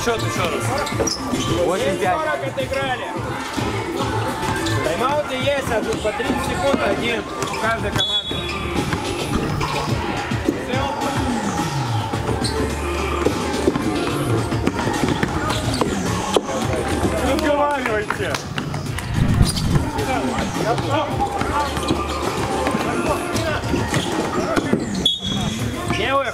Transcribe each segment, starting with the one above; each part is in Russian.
Счет еще раз. 8-5 отыграли. Тайм-ауты есть, а тут по 30 секунд один у каждой команды. Разговаривайте. Левых.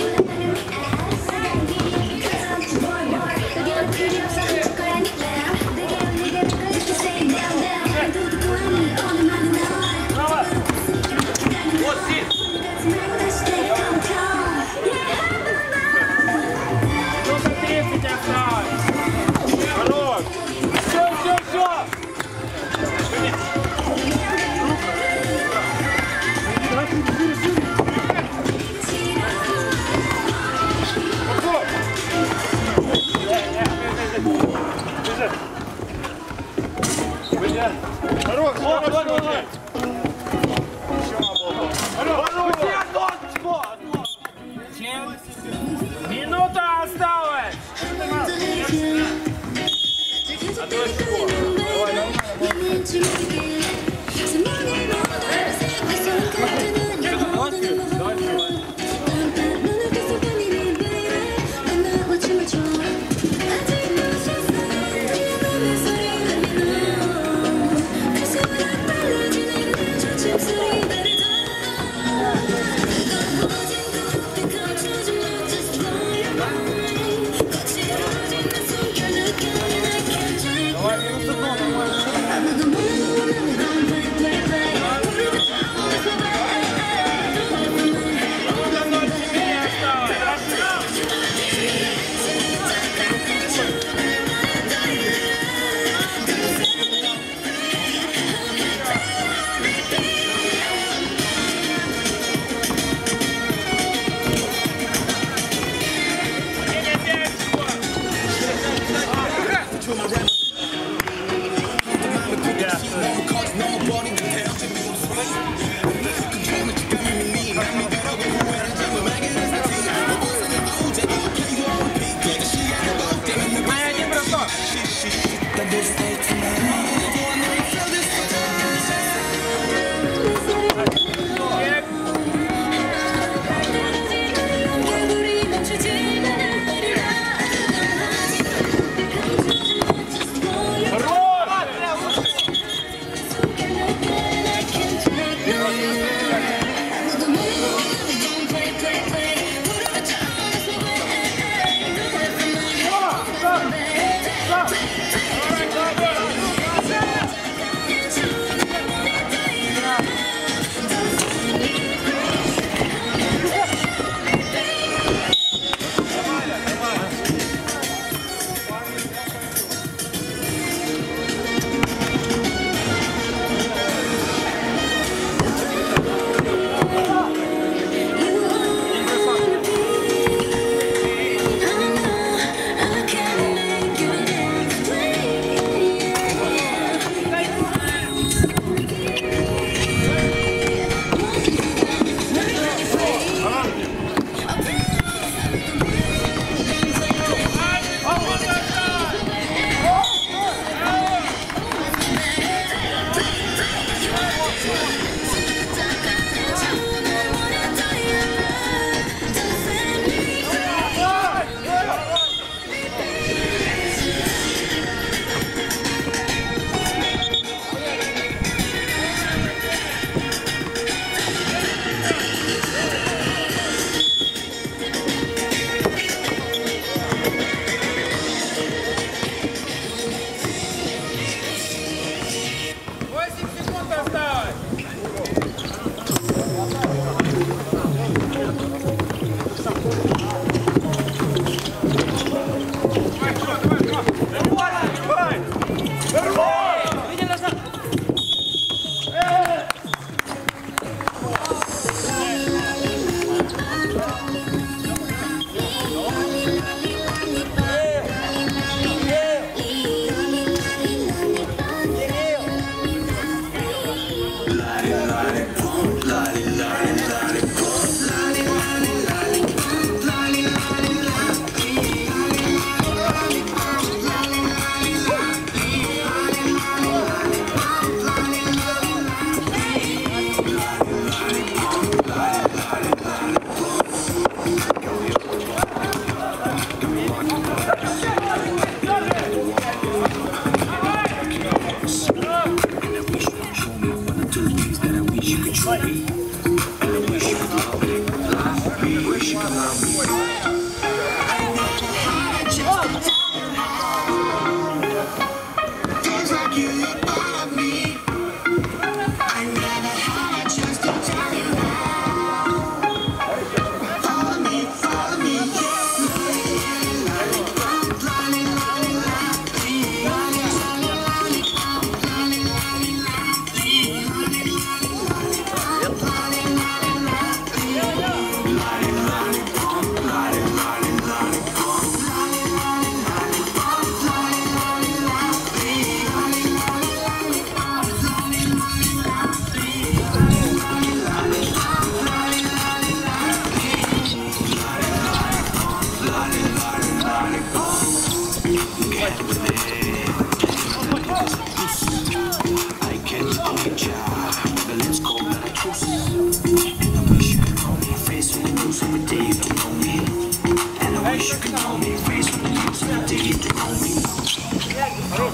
Хорош, Минута осталась.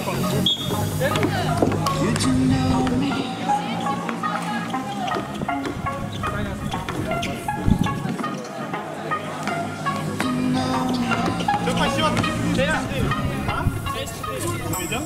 Все по счету. 6-4. Идем?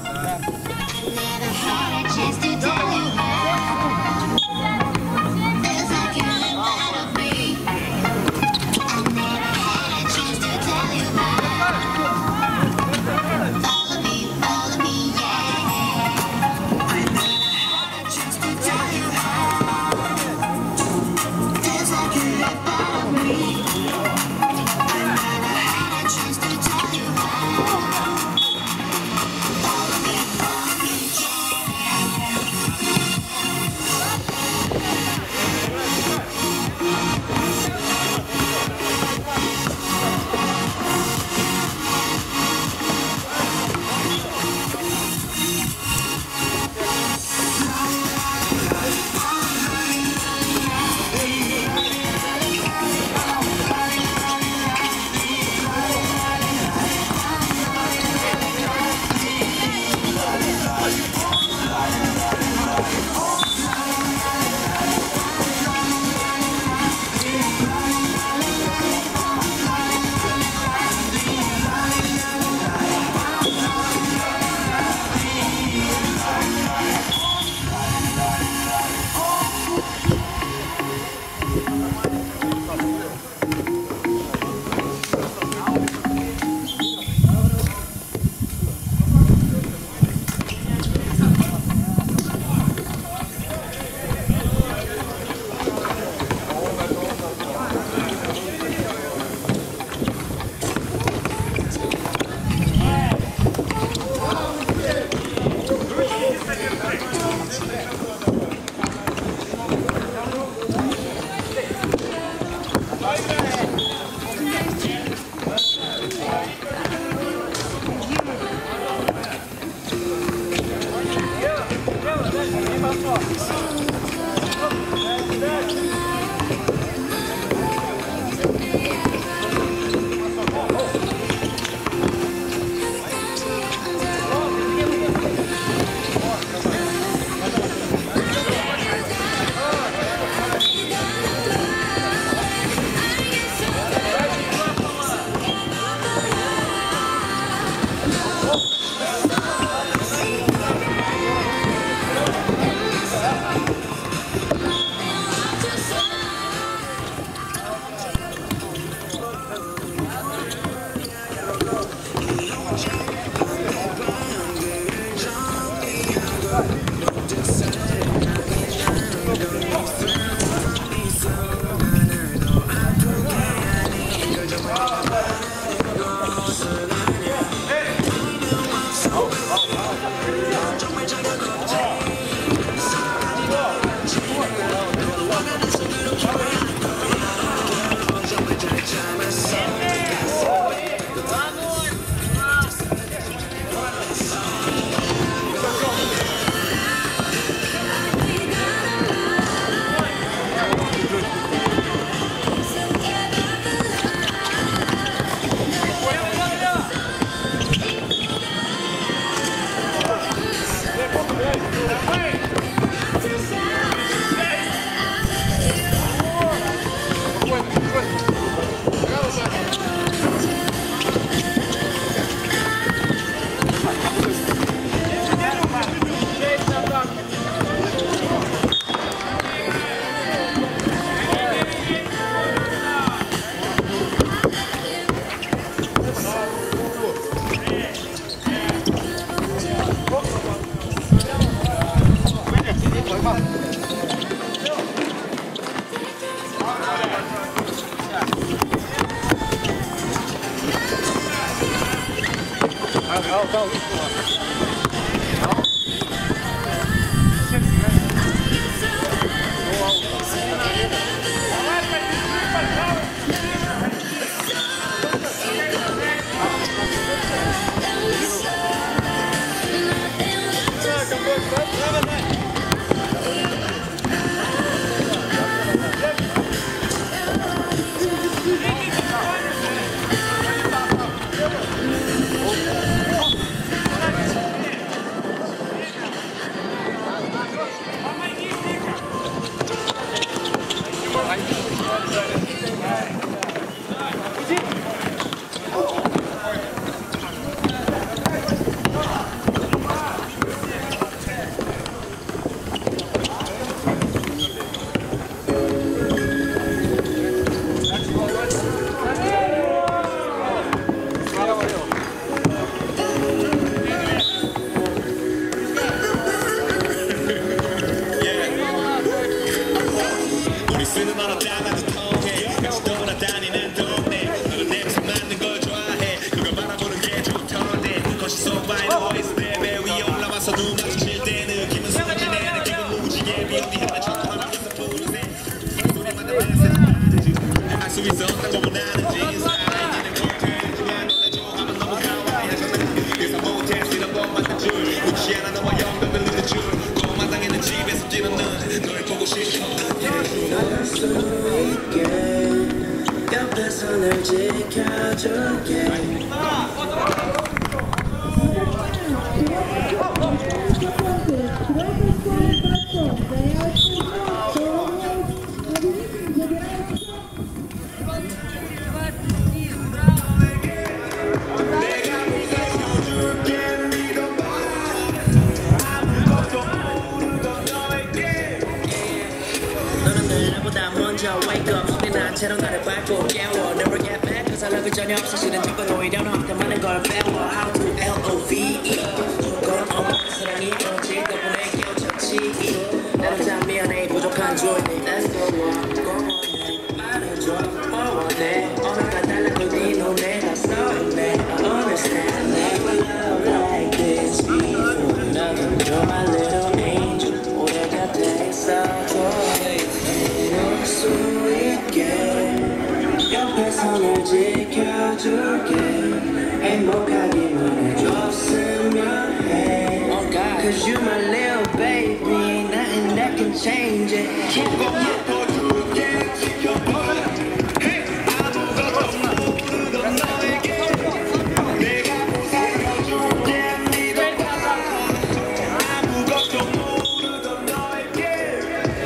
Wake up, 내 나처럼 나를 밟고 깨워 Never get back, cause I love you 전혀 없어 실은 조건 오히려 너한테 많은 걸 배워 How to L-O-V-E 건 어머 사랑이 오직 덕분에 깨우쳤지 나는 참 미안해 부족한 조언이 Let's go on, go on 말해줘 뭘 원해 오늘과 달라도 네 눈에 다 써있네 I understand never love like this before 나도 you're my little angel 오래 곁에 있어줘 수 있게 옆에 손을 지켜줄게 행복하기만 해줬으면 해 Cause you my little baby nothing that can change it 조금 예뻐줄게 지켜봐 Hey 아무것도 모르던 너에게 내가 보살펴줄게 믿어봐 아무것도 모르던 너에게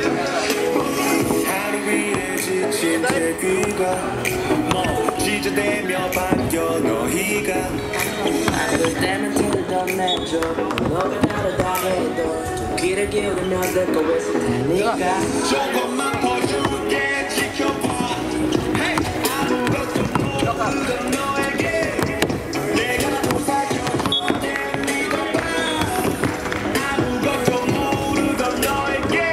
지친 제 귀가 찢어대며 반겨 너희가 안될 때면 티를 더 내줘 너가 다르다 해도 귀를 기울이며 듣고 있을 테니까 조금만 봐줄게 지켜봐 Hey 아무것도 모르던 너에게 내가 보살펴줄게 믿어봐 아무것도 모르던 너에게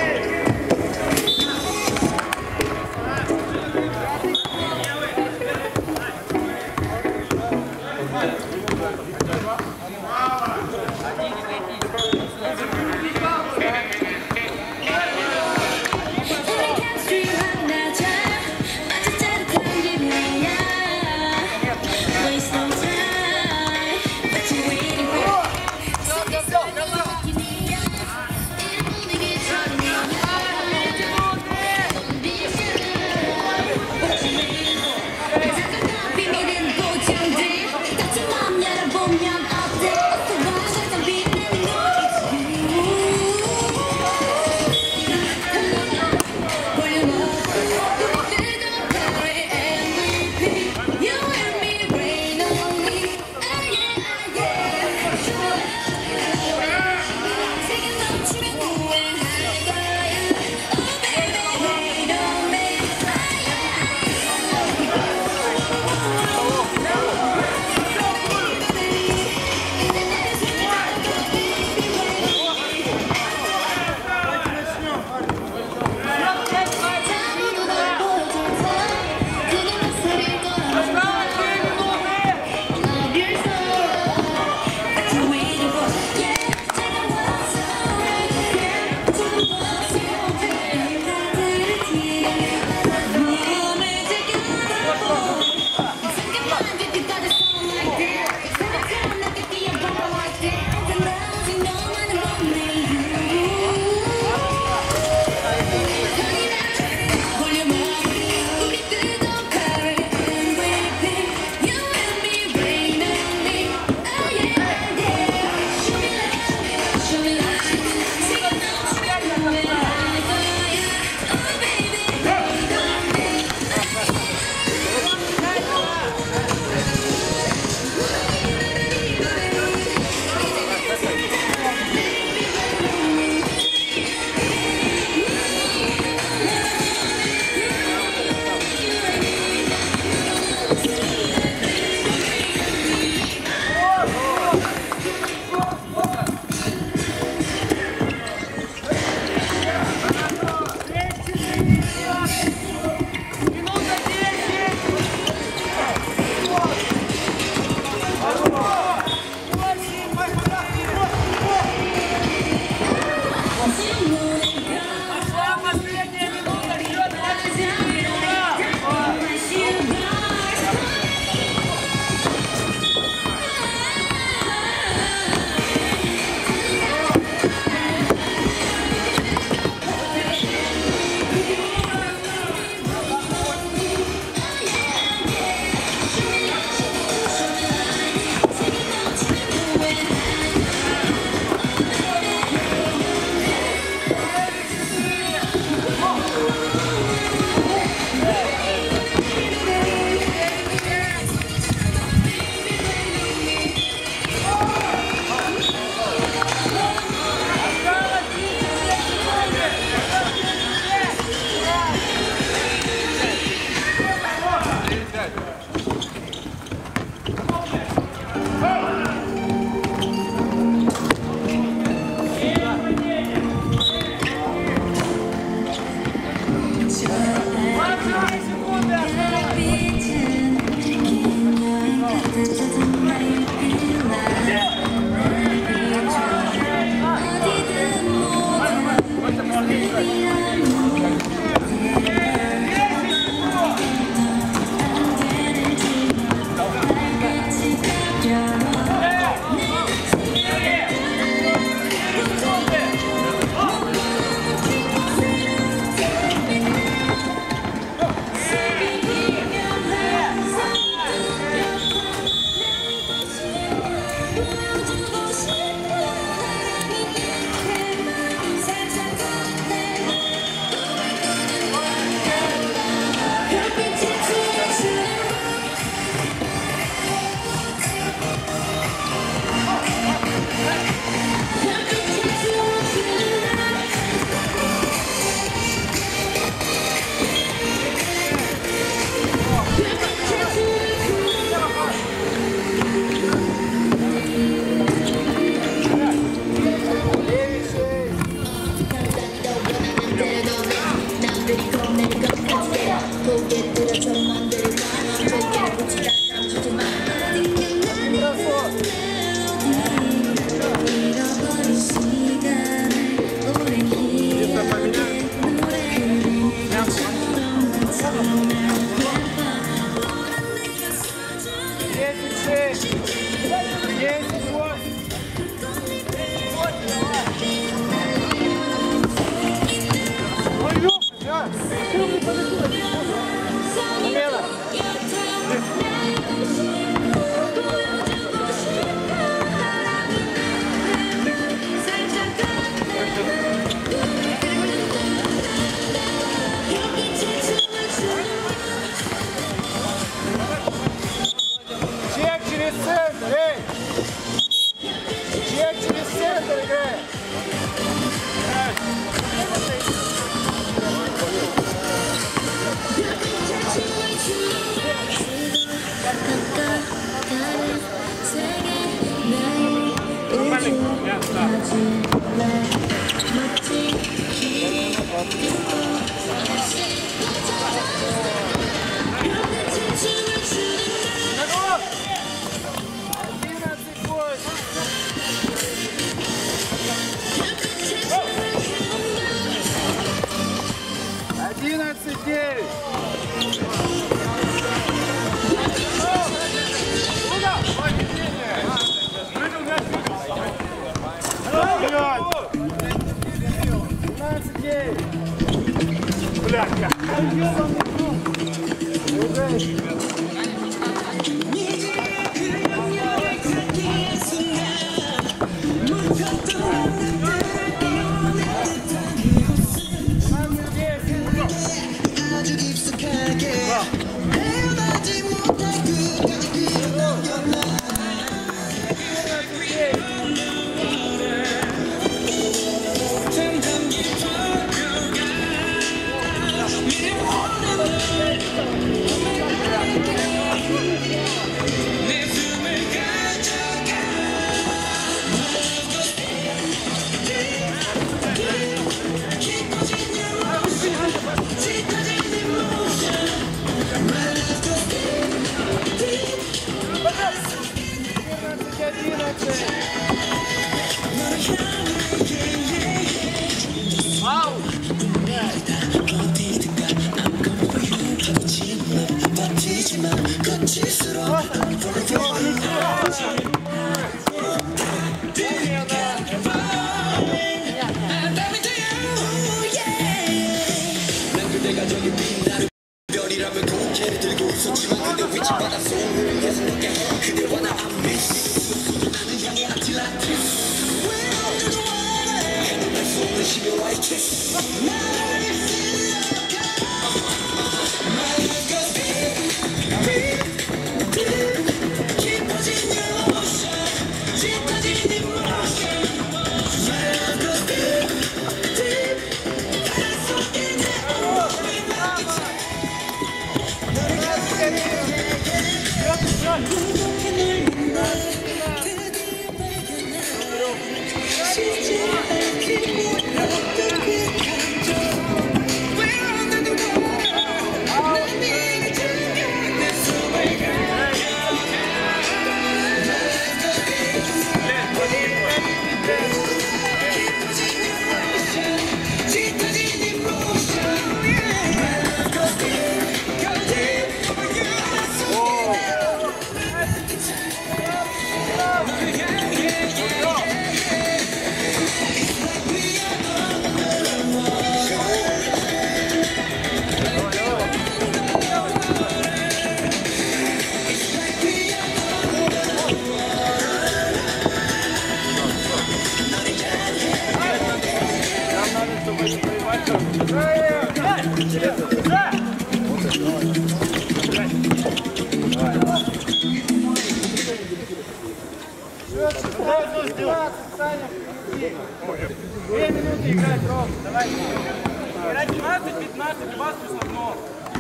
Давай, сделай. Саня, 2 минуты играть, Ром. Давай. Играть 15-15, 20 основного.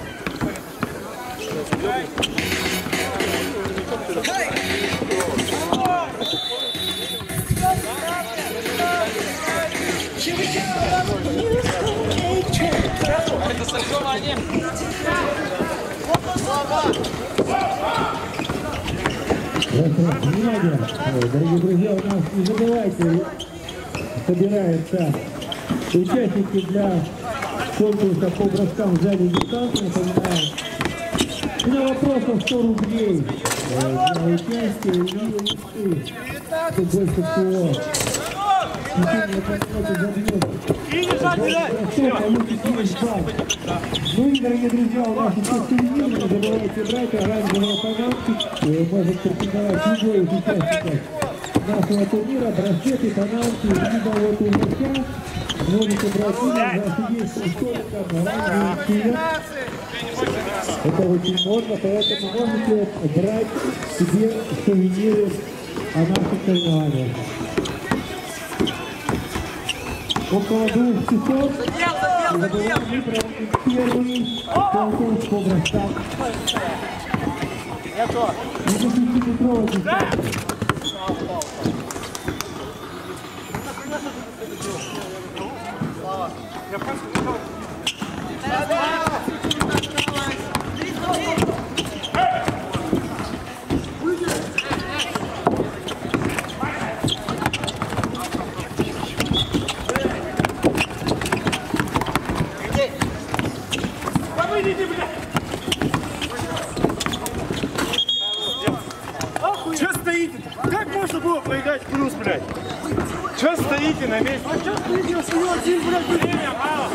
Играй. Это соревнование. Внимание, дорогие друзья, у нас, не забывайте, собираются участники для конкурса по броскам сзади дистанции, напоминаю. На вопросов 100 рублей для участия и листы, кто больше всего. Ну и, дорогие друзья, у нас еще сувениры, не забывайте брать оранжевые панамки, может претендовать любой из участников нашего турнира, браслеты, панамки, либо вот у мяча, можете брать у нас есть столиком оранжевый цвет. Это очень модно, поэтому можете брать себе сувениры о наших соревнованиях. Около 2 часов мы проводим первый конкурс по броскам. И до 5-метровой дистанции. Че стоите-то? Как можно было проиграть плюс, блядь? Че стоите на месте? А че стоите? Всего один, блядь, время мало.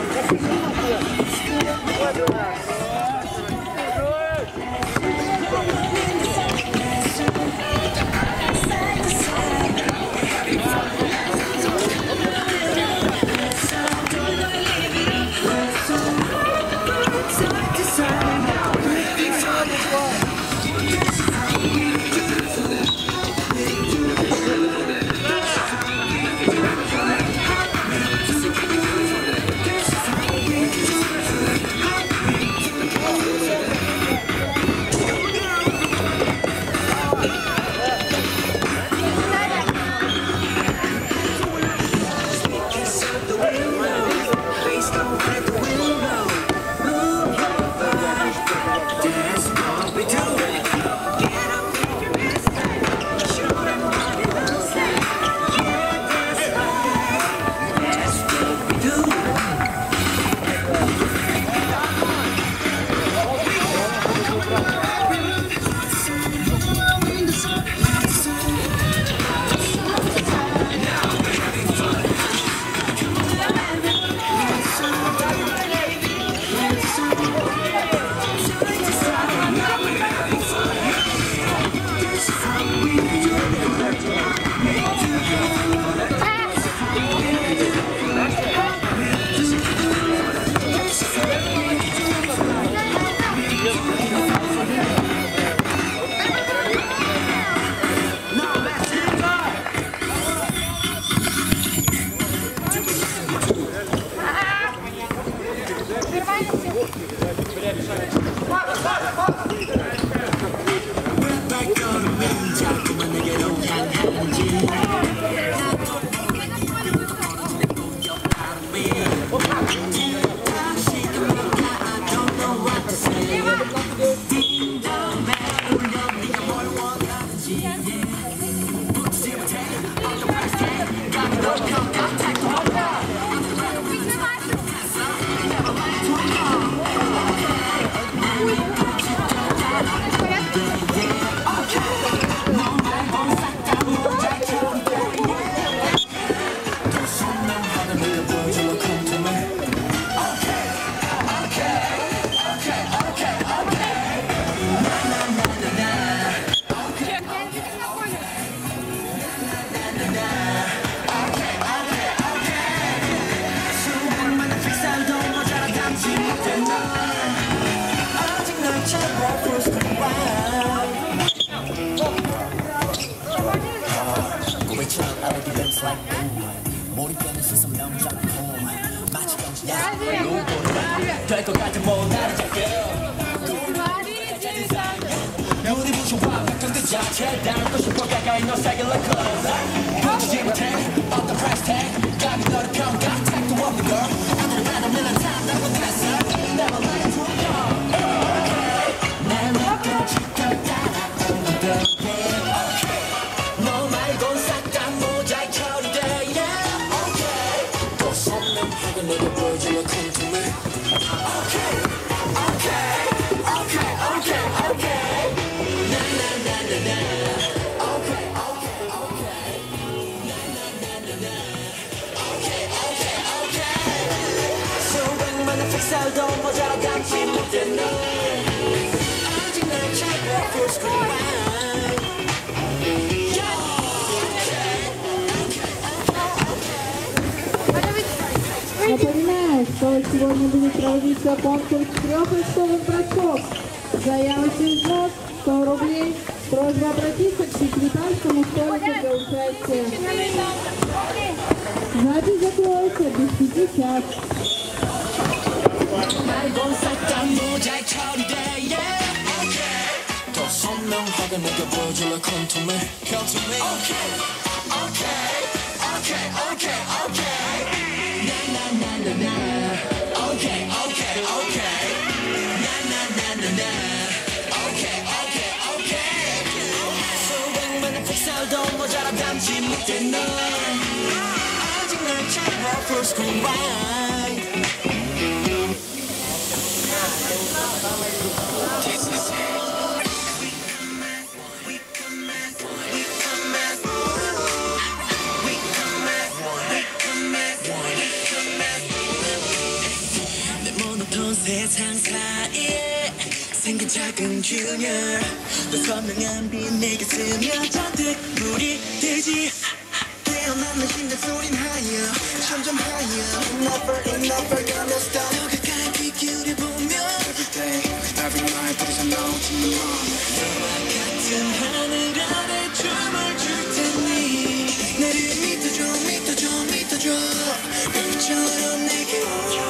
just like boom 몰입되는 시선 너무 작고 마치 경치야 될 것 같은 모나리 작게 우리 부셔와 각성된 자체 닮고 싶어 가까이 너 살길 like close 보지 못해 어떤 price tag 감히 너를 평가 택도 없는 girl 아무리 봐도 밀란 time 나고 됐어 Never lie to a girl 날 믿고 지켜 따라오는 듯 너 말곤 싹 다 모자이크 처리돼 yeah okay 또 선명하게 내게 보여줄래 come to me okay okay okay okay okay na na na na na okay okay okay na na na na na okay okay okay 수백만의 픽셀도 모자라 담지 못해 널 아직 날 찾아 full screen Напоминаю, что сегодня будет проводиться конкурс 3-очковых бросков. Заявочный взнос 100 рублей. Просьба обратиться к секретарскому столику для участия. Запись закроется без 5 час. Okay, okay, okay. Na na na na na. Okay, okay, okay. 수백만의 픽셀도 모자라 담지 못해 널 아직 날 찾아 full screen wide. This is it. 세상 사이에 생긴 작은 균열 또 선명한 빛 내게 스며 잔뜩 물이 되지 깨어나는 심장 소린 higher 점점 higher Never enough 가며 stop 더 가까이 귀 기울여보면 Every day, every night 부딪혀 나오지 너와 같은 하늘 아래 춤을 출 테니 나를 믿어줘 믿어줘 믿어줘 별처럼 내게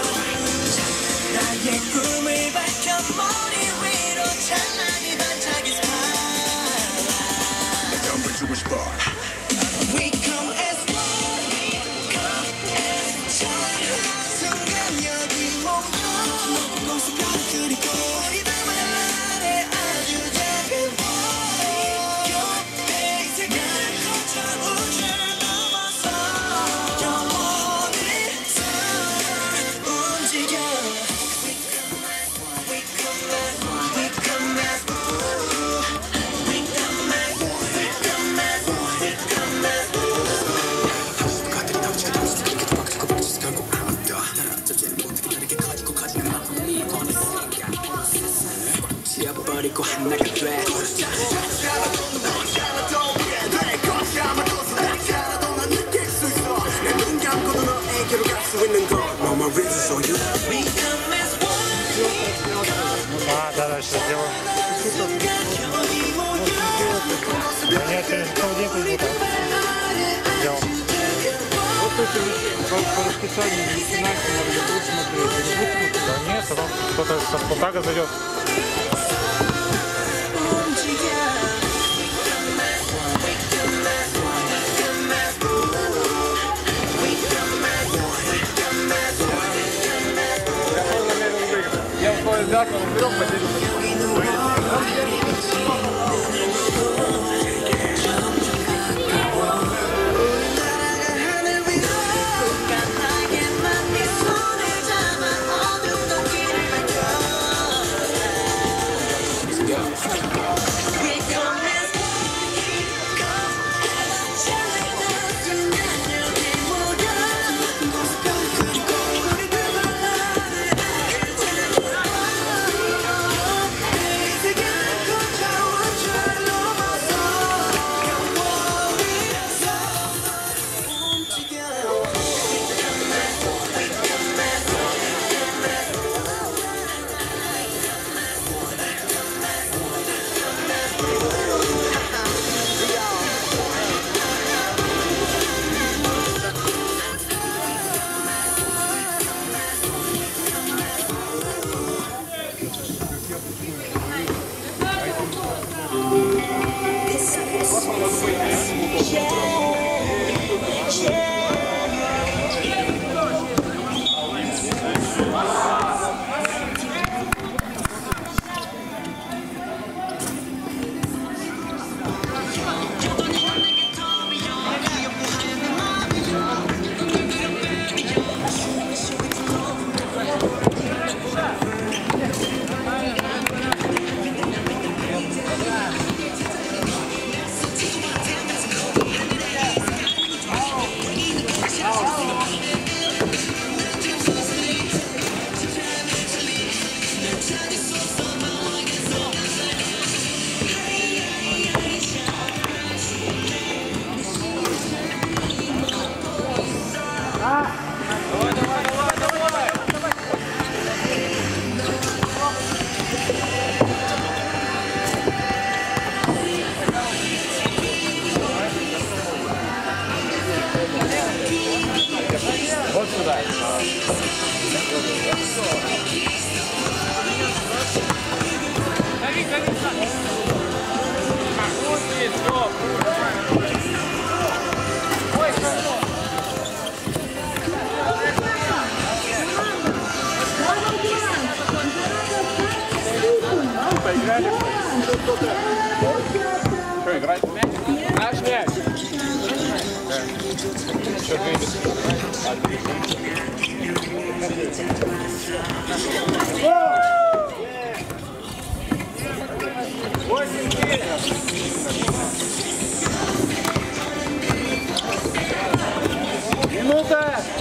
나의 꿈을 밝혀 머리 위로 찬란히 반짝이 스파라 내가 한번 주고 싶어 We come as one come as one 순간 여기 모여 공수까지 그리고 이름을 아래 아주 작은 곁에 이 세계를 거쳐 우주를 넘어서 영원히 움직여 버리고 하나가 돼 내 눈 감고도 너에게로 갈 수 있는 건 No more reason so you become as one Да, сейчас сделаем. Я сегодня целый день тут делал. Вот это по расписанию финансово надо будет смотреть. Да нет, потом кто-то со Спартака зайдет. Я условия взял, он берет, поделился. Вот сюда. Дави, дави, вот здесь, стоп. Ой, хорошо. Поиграли? Что, играть? Наш мяч. Что, минута!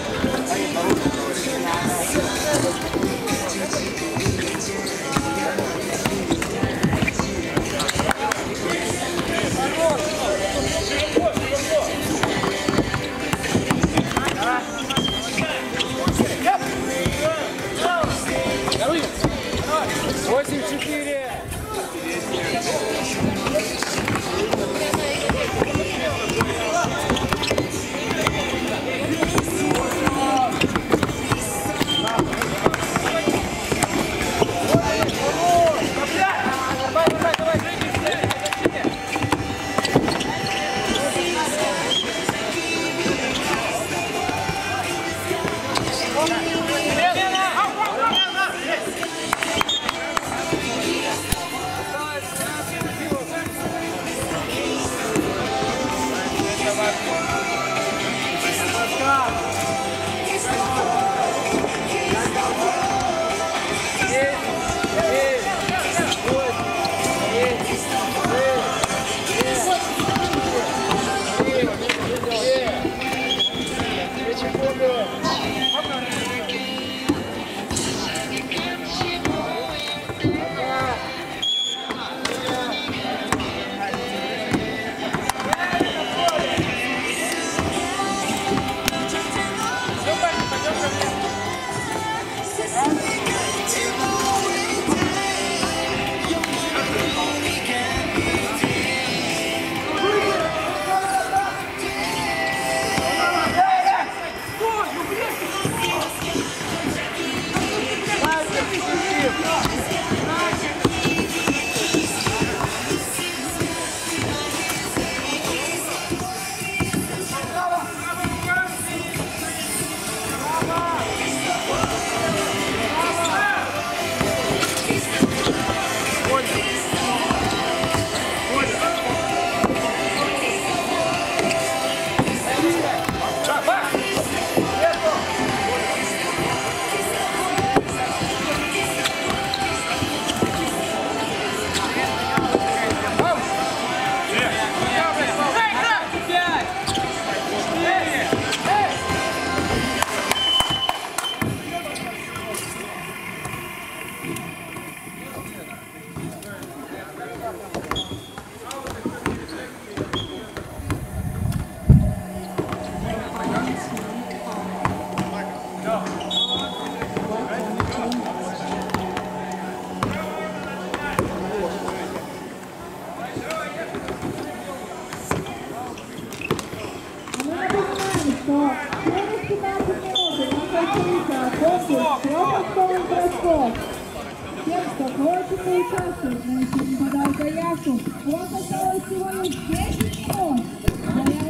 Тем, кто хочет поучаствовать, но еще не подал заявку, вот осталось всего лишь 10 минут.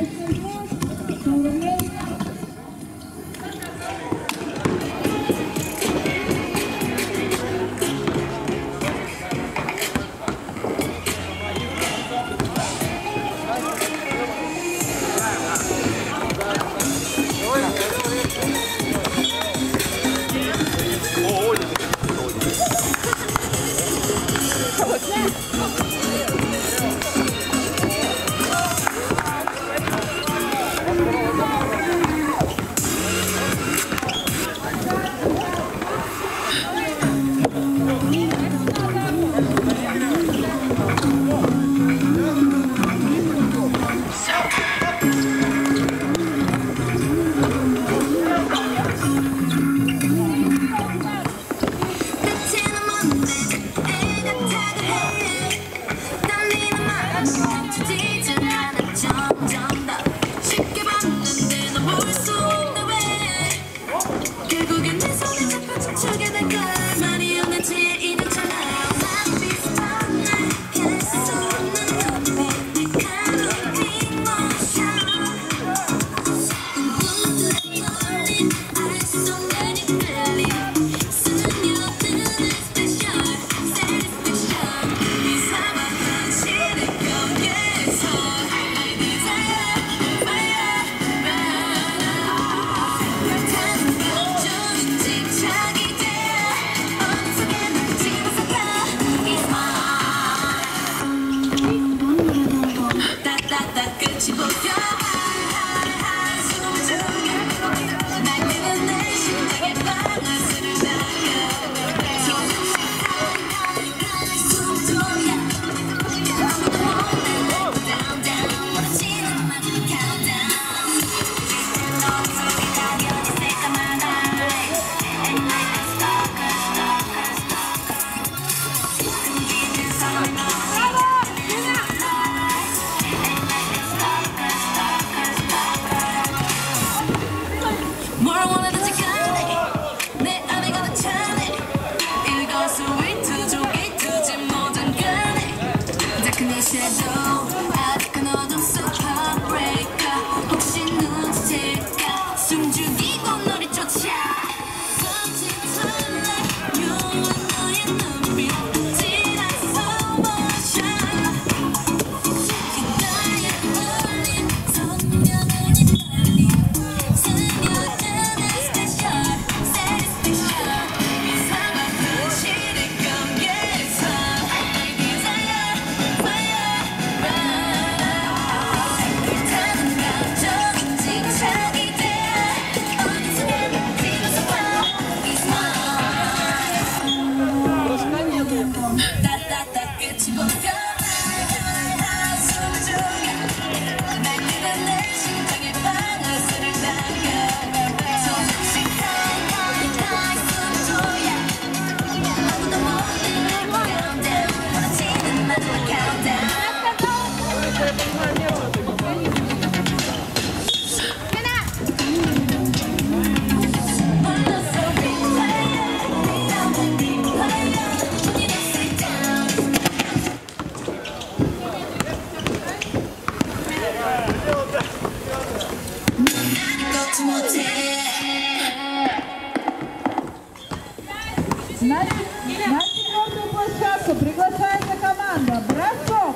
На четвертую площадку приглашается команда «Бросок».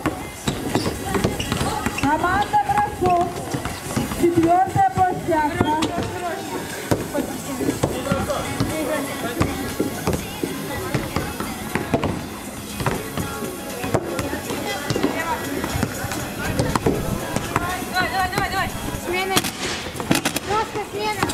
Команда «Бросок». Четвертая площадка. Давай. Смена. Просто смена.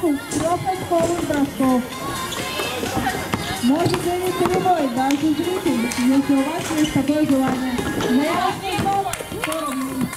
конкурс 3-очковых бросков. Может заявиться любой, даже зритель, если у вас есть такое желание. Заявочный взнос 100 рублей.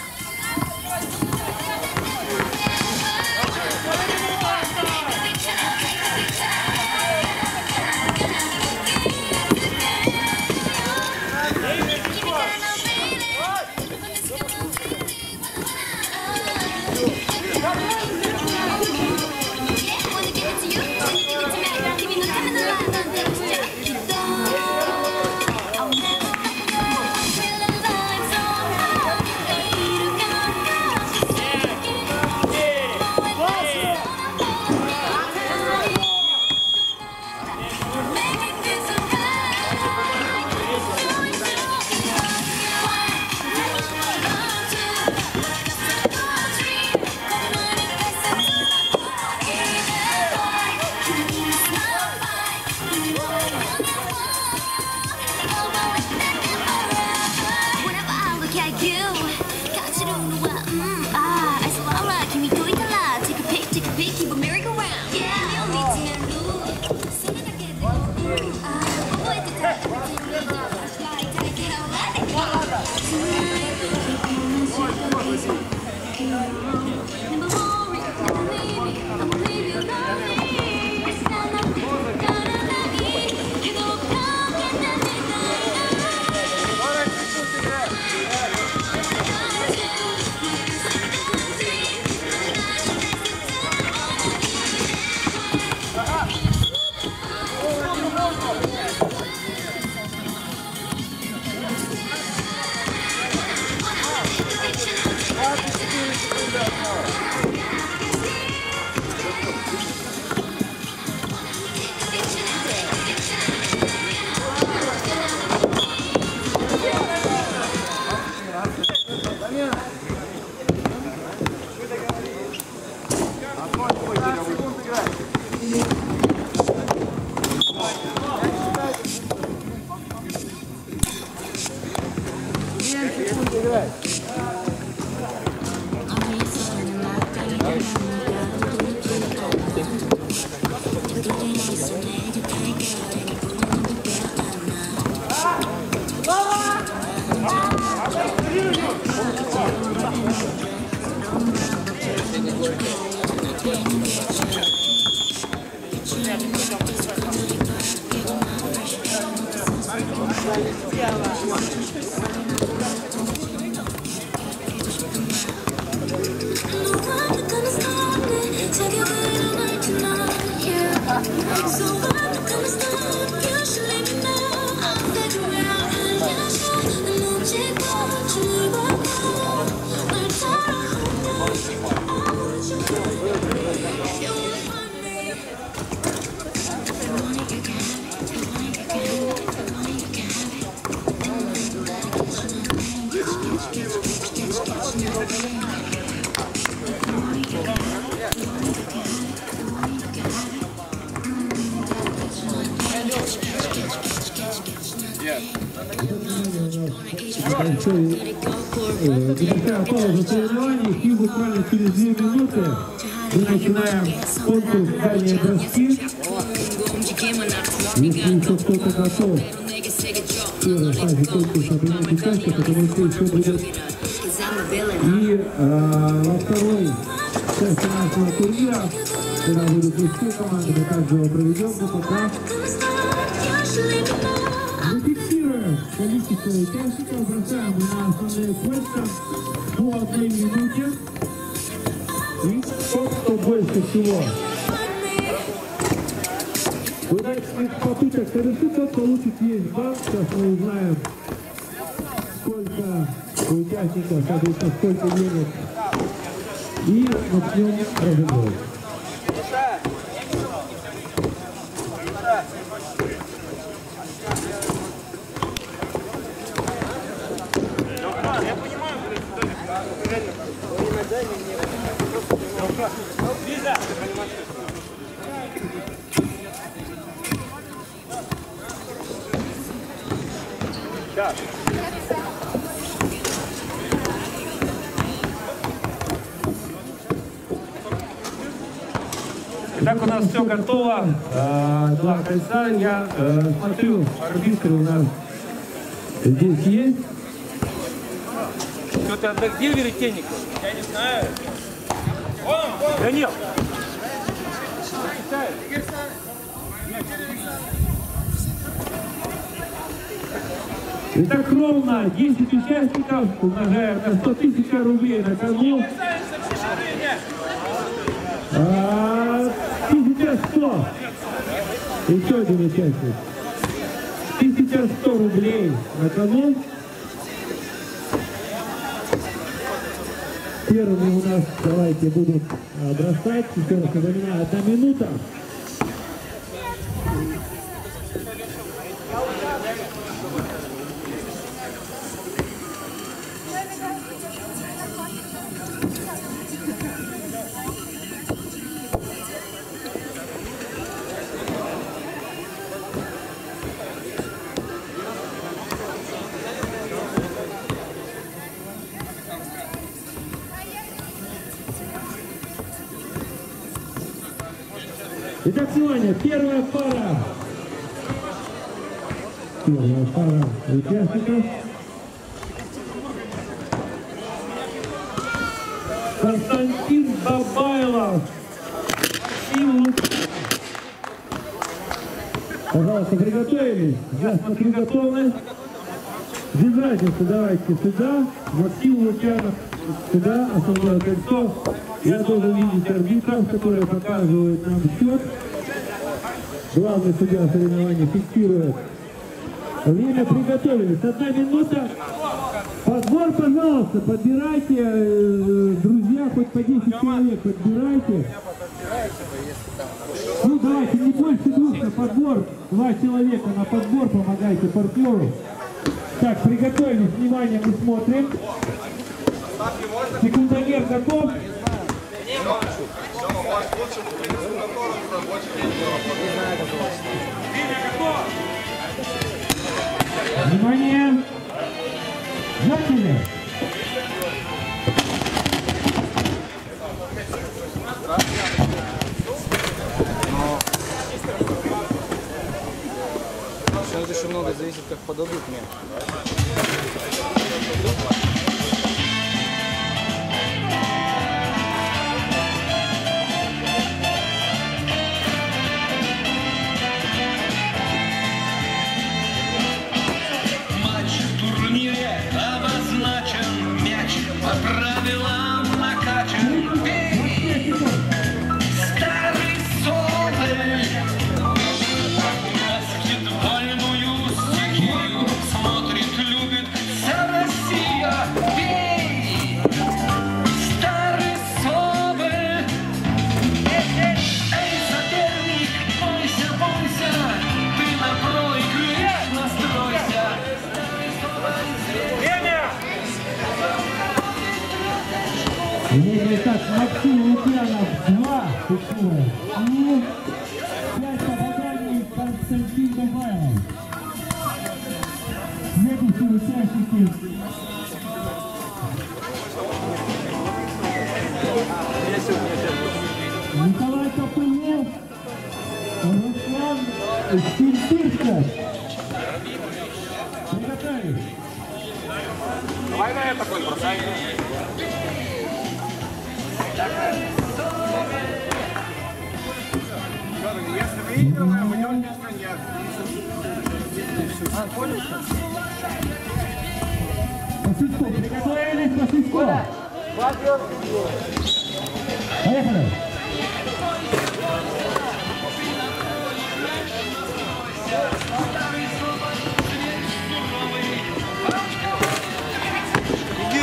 И буквально через 2 минуты мы начинаем конкурс «Дальние броски». Если еще кто-то готов в первой фазе конкурса принять участие, потому что еще будет и во второй части нашего турнира, когда будут вести команды, мы также его проведем, но пока зафиксируем количество участников, бросаем на основные кольца по 1 минуте. И тот, кто больше всего удачных попыток совершит, тот получит весь банк. Сейчас мы узнаем, сколько участников, соответственно, сколько денег. И начнем разыгрывать. Итак, у нас все готово. 2 кольца. Я смотрю, арбитры у нас здесь есть. Кто-то где веретенников? Я не знаю. Вон. Данил. Итак, ровно 10 участников, умножаем на 100 000 рублей на кону. 1100. Еще один участник. 1100 рублей на кону. Первыми у нас, давайте, будут бросать. Еще раз напоминаю, 1 минута. Итак, сегодня первая пара. Первая пара участников. Константин Бабайлов. Пожалуйста, приготовились. Я смотрю, готовы. Без разницы, давайте сюда. Максим Лукьянов сюда, основное кольцо. Я должен видеть арбитров, которые показывают нам счет. Главный судья соревнований фиксирует. Время, приготовились. 1 минута. Подбор, пожалуйста, подбирайте, друзья, хоть по 10 человек подбирайте. Ну давайте, не больше 2 на подбор. 2 человека на подбор, помогайте партнеру. Так, приготовились, внимание, мы смотрим. Секундомер готов. Внимание! Начали! Сейчас еще много зависит, как подадут мне. Итак, Максим Лукьянов 2 фиксирует. И 5 попаданий Константин Бабайлов. Следующие участники. Николай Копылов, Руслан Стильтирцев. Приготовились. Давай на это такой бросай. Если выигрываем, мы идем без коньяка. Пасечко, приготовились, Пасечко. Поехали. Иди!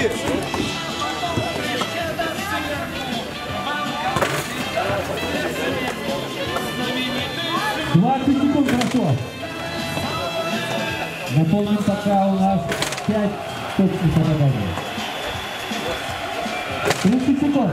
20 секунд, хорошо. Напомним, пока у нас 5 точных попаданий. 30 секунд.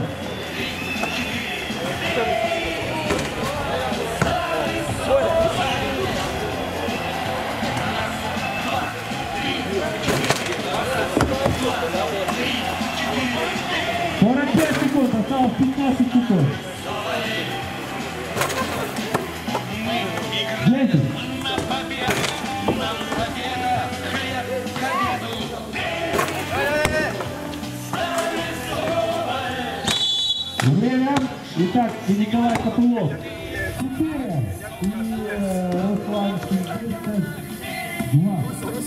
Осталось 15 секунд. Константин. Время. Итак, Николай Копылов. 4. И Руслан Сергеевич 2.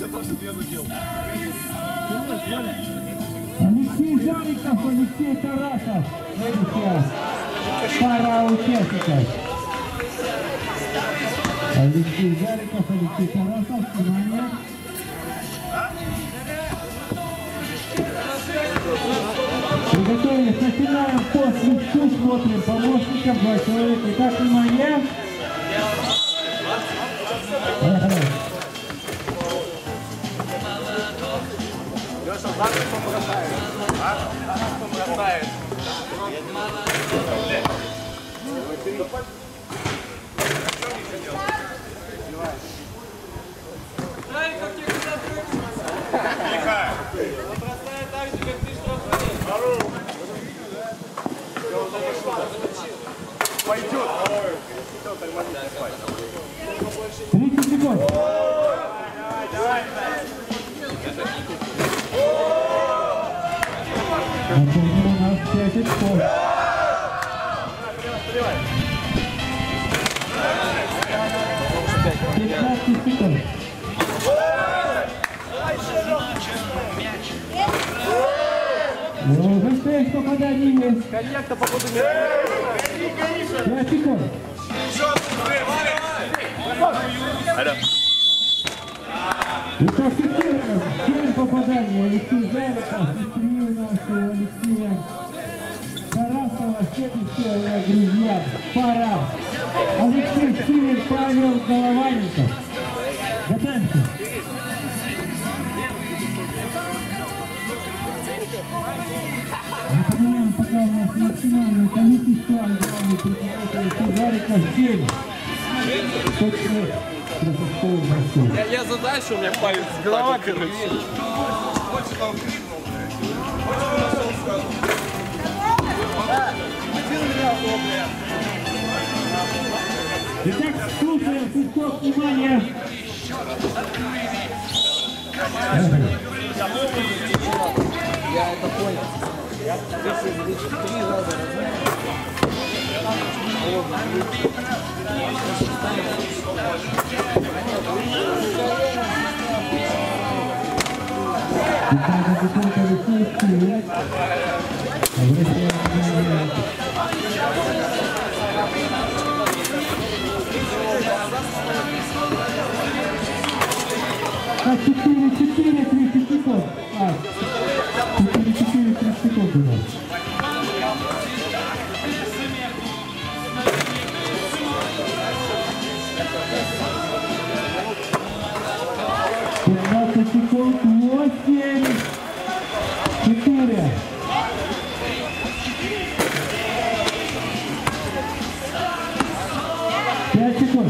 Алексей Жариков, Алексей Тарасов. Пара участников. Алексей Жариков, Алексей Тарасов. Внимание. Приготовились, начинаем по свистку, смотрим помощникам, 2 человека. Итак, внимание. Леша, знаешь, что бросает? А? Что бросает? Знаешь, как тебе куда прыгнуть? Тихо! Он бросает так же, как ты штрафной. Пойдет! 30 секунд. У нас 5 очков. 15 секунд. Уже 6 попаданий есть. Коньяк-то походу не... 5 секунд. Итак, 7 попаданий. Алексей Жариков, Сестрию нашего Алексея Тарасова, следующая, друзья, пара. Алексей Сивер, Павел Голованников. Готовимся. Напоминаем, пока у нас максимальное количество, главный председатель Алексей Жариков 7. Точно. Я задачу, у меня палец голова, короче. Итак, слушаем, свисток, внимание. Я это понял. Если увеличить 3 раза размер, Так, 4, 30 секунд. 4, 30 секунд у нас. Секунд, 8, 4. Пять секунд.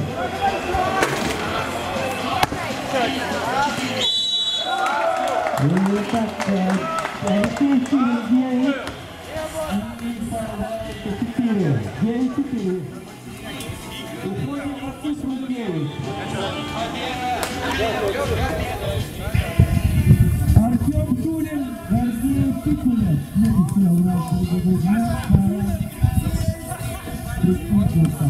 И так, Алексей Сивер 9. 4. 9-4. Уходим на цифру 9. Артем Тулин, Гордей Тикулин. Следующая у нас друзья, пара преступников.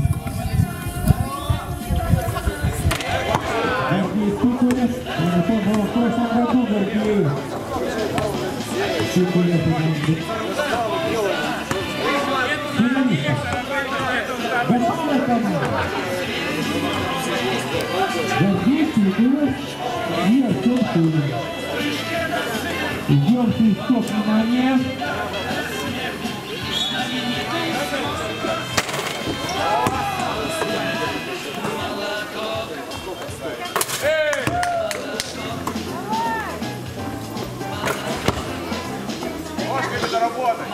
Гордей Тикулин. Это было в прошлом году Гордей Тикулин. Большая команда. Гордей Тикулин и Артем Тулин. Ждем свисток, внимание. Можешь доработать.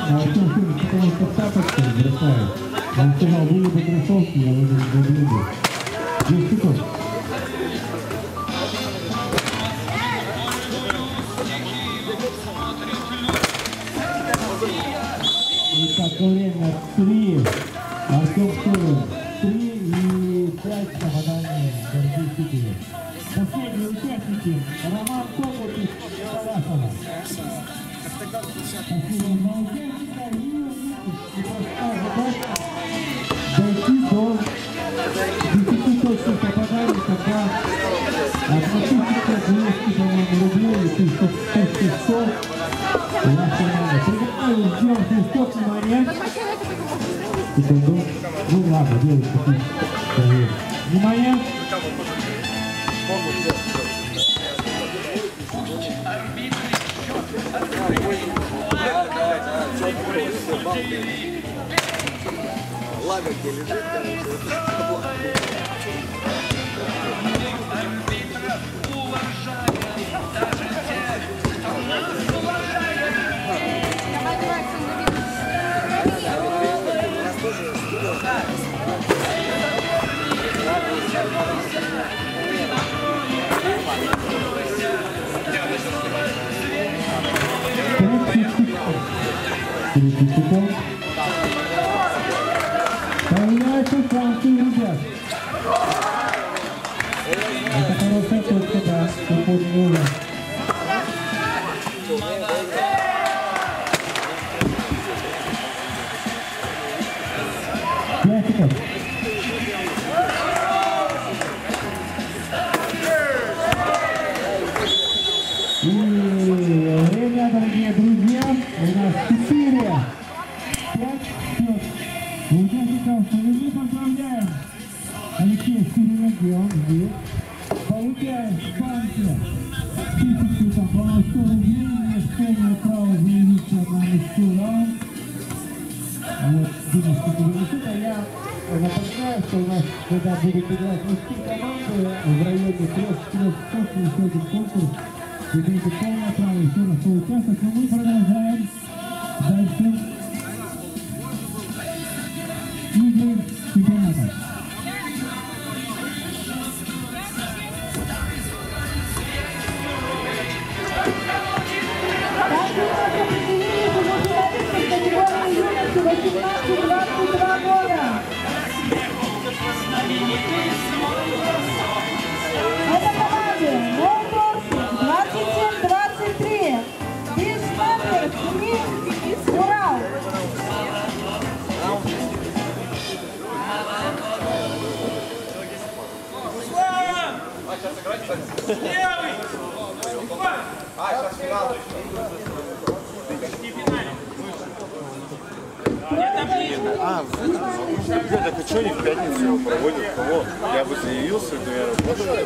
Артем Шурин, потому что тапочкой бросает. Он сказал, вы либо кроссовки, а вы не люблю. 10 секунд. Итак, время 3. Артем Шурин 3 и 5 попаданий в 4. Последние участники Роман Кокут из Тарасова. Последний на участника и простая задача дойти до 10 точных попаданий, когда относительно 200, по-моему, рублей, 1100 наша команда. Приготовились, сделать листок, внимание. Секунду. Ну ладно, делайте такие. Внимание. Лага, где лежит, Появляется Франция, ребят. Это хорошая точка, да, свободный уровень. Ясиков. И время, дорогие друзья, у нас 4, 5 счет. Участников мы поздравляем. Алексей Сиренеги, он здесь. Получаем шансы. 1000 там по 100 рублей. Есть полное право заявиться на мужской раунд. Вот, Димочка перенесет, а я напоминаю, что у нас, когда будут играть мужские команды, в районе 3-4 часов еще один конкурс. Имеете полное право еще раз поучаствовать, но мы продолжаем дальше игры чемпионата. Также у нас определили футболистов категории юности 18-22 года. Это команды Молдорс 27-23, Бишмапер, Тюмень, Урал. Левый! Ребята, а что они в пятницу его проводят? Кого? Я бы заявился, наверное, больше.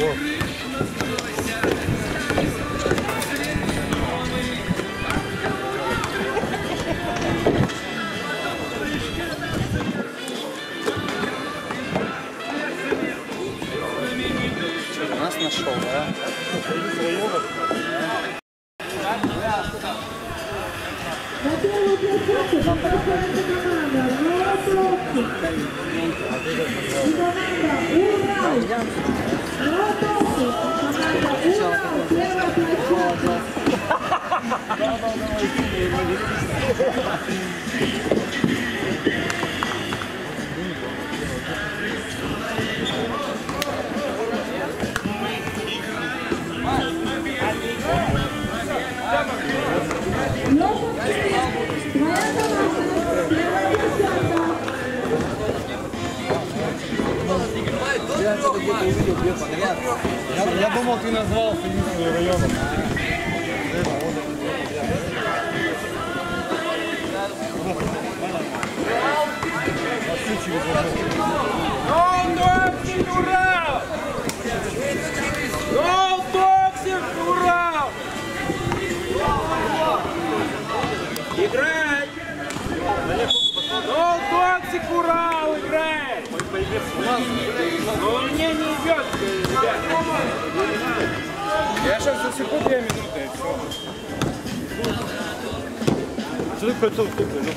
Вот. Нас нашел, да? На первую площадку приглашается команда «Новотроцкий» и команда «Урал». «Новотроцкий» и команда «Урал». Первая площадка. Я тебя где-то увидел, где подряд. Я думал, ты назвал Финисовый районом. Новотроцкий, Урал! Новотроцкий, Урал! Играть! Новотроцкий, Урал, играть! Но он мне не идет, ребят. Я сейчас засеку 2 минуты и все. Что ты хотел купить?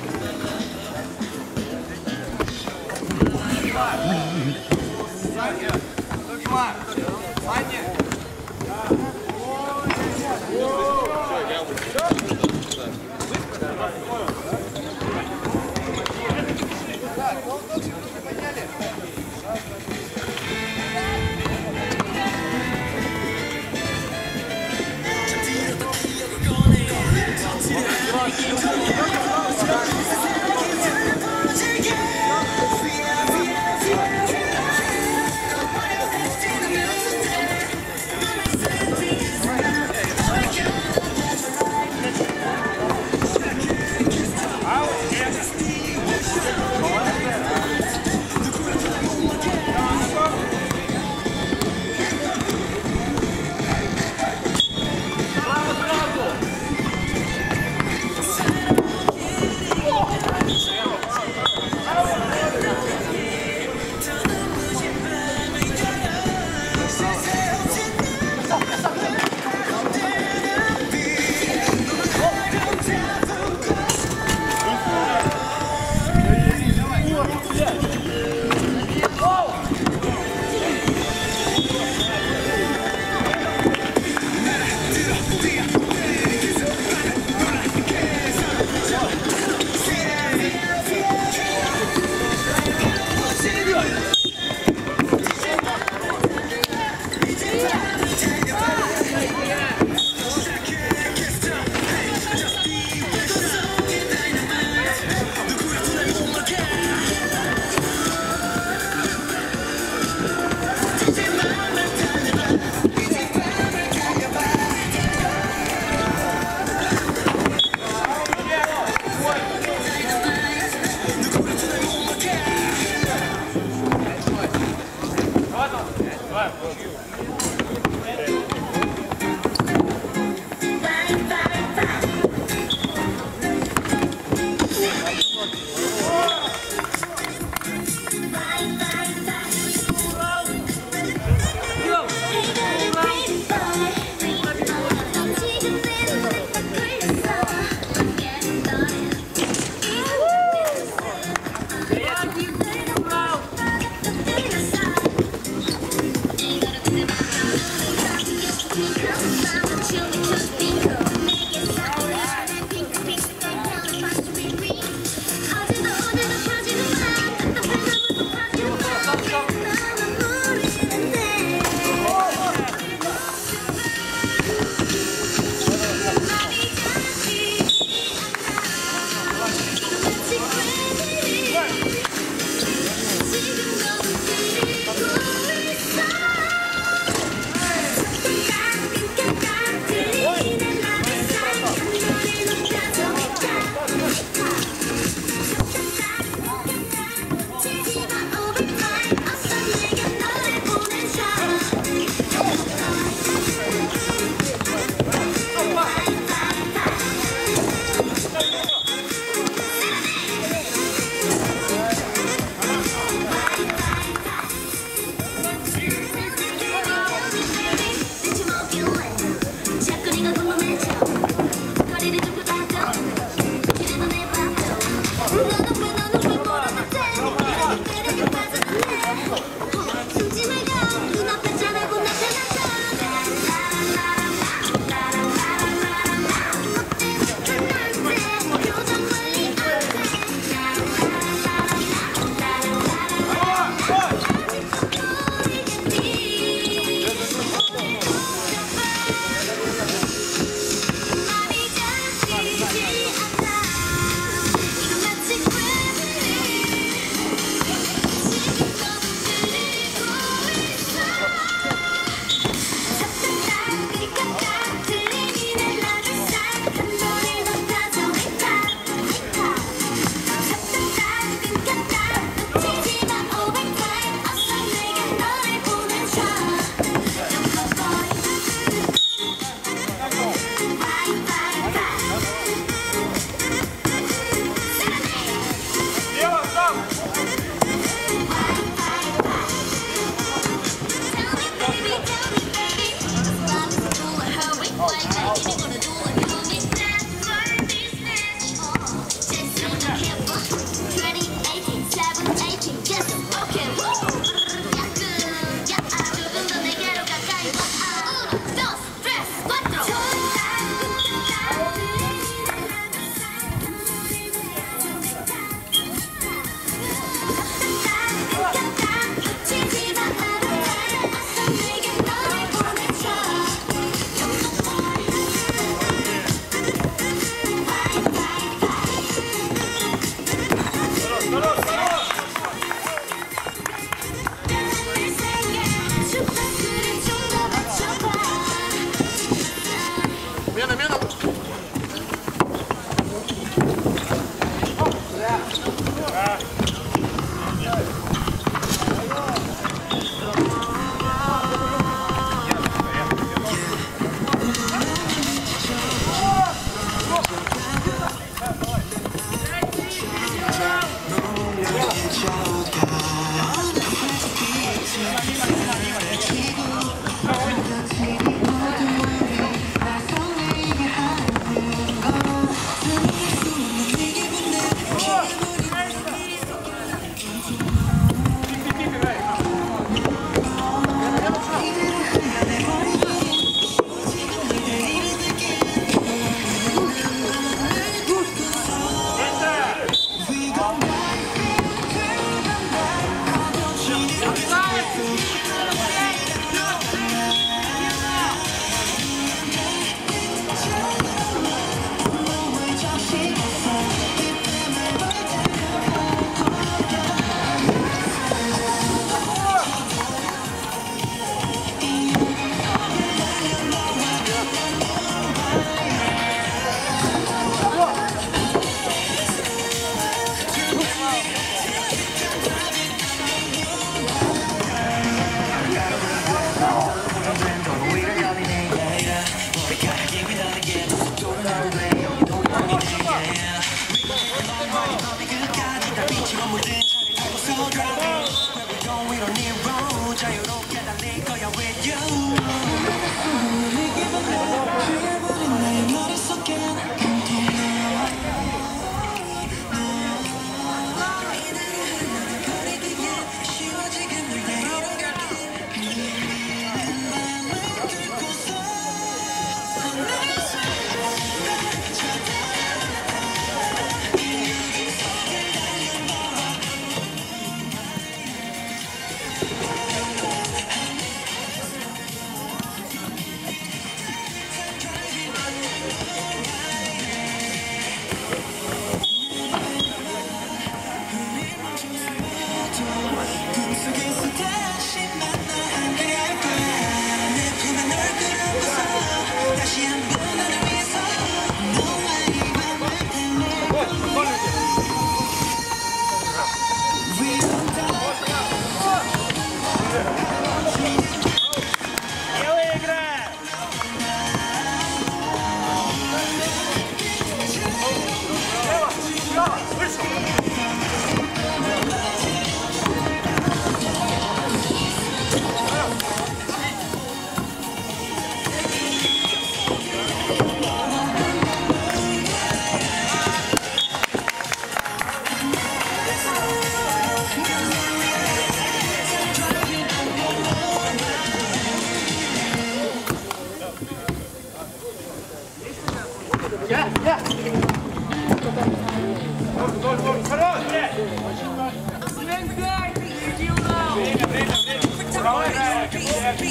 Thank you.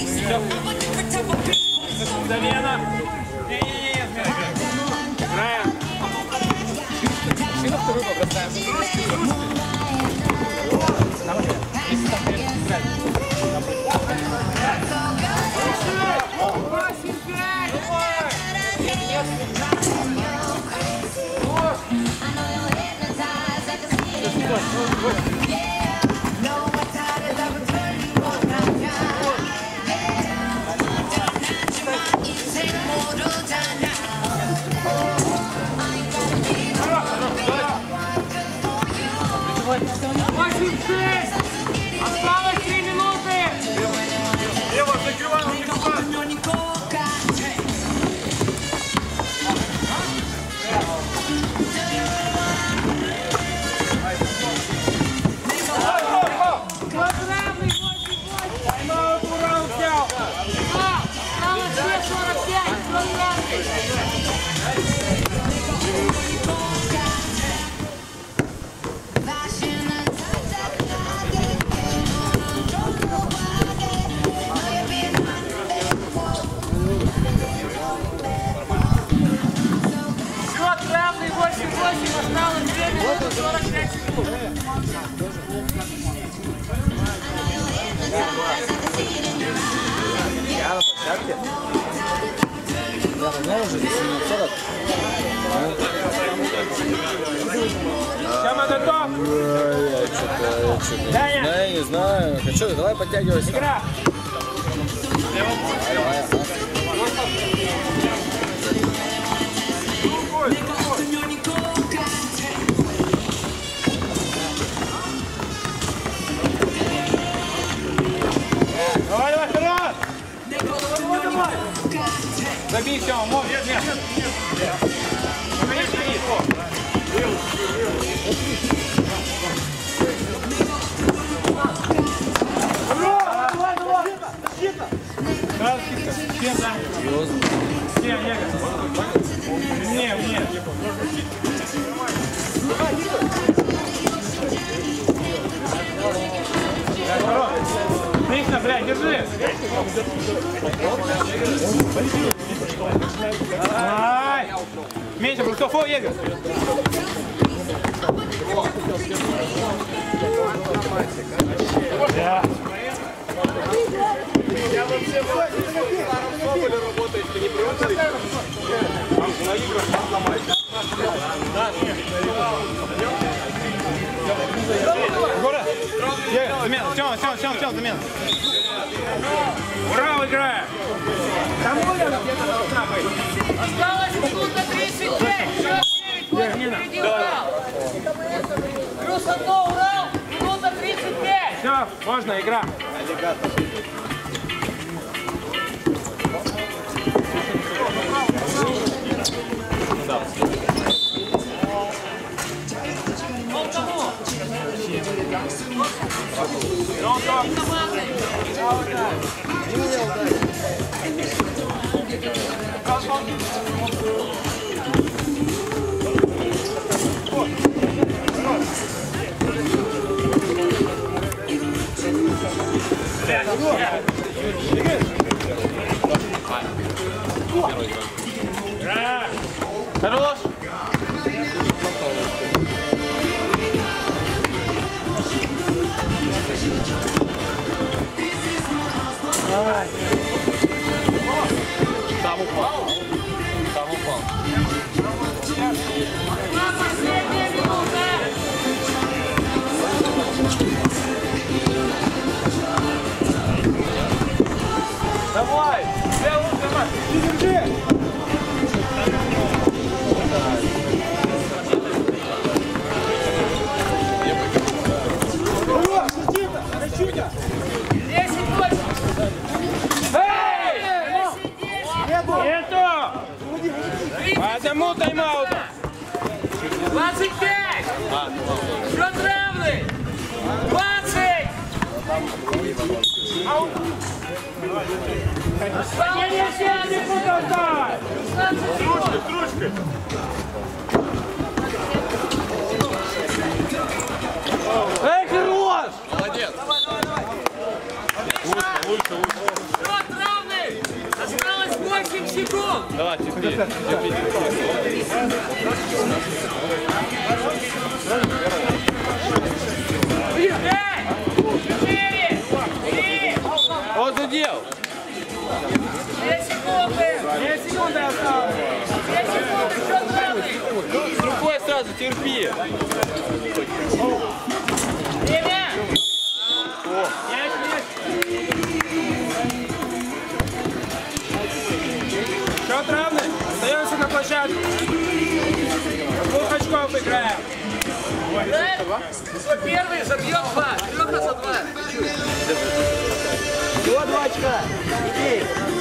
Замена. Не-не-не, играем. И на вторую побросаем. Осталось 3 минуты! Лево, закрываем микрофон! Тайм-аут, Урал взял! Осталось 45 секунд. Я на площадке. Я равнял уже 10 минут 40. Тема готов? Я не знаю. Хочу, давай подтягивайся. Игра. Давай, давай, вперед! Давай! Забей, все, можно. Нет, нет, нет. Давай, давай! Защита! Серьезно? Нет. Отлично, блядь, держи! Ай! Меньше, Брускофов, Егор! Да. Я вообще Соболь работает, ты не привыкли? На играх сломать. Замена, Тёма, замена. Ура, играем! Там Оля где-то должна быть. Осталось минута 35. Впереди Урал. Плюс одно Урал. Минута 35. Все, можно, игра. Хорош! Давай! Там упал. Последняя минута. Давай! Давай! Держи! Одному тайм-ауту! 25! Счет равный! 20! Осталось 7 секунд! 16 секунд! Эй, хорош! Молодец! Лучше! секунд! Давай, терпи. Он задел! 2 секунды! 2 секунды осталось. 2 секунды, счет равный! С рукой сразу, терпи! Время! Счет равный. Остаемся на площадке. До 2 очков играем. Кто первый забьет 2. Вперед за 2. Всего 2 очка. Иди.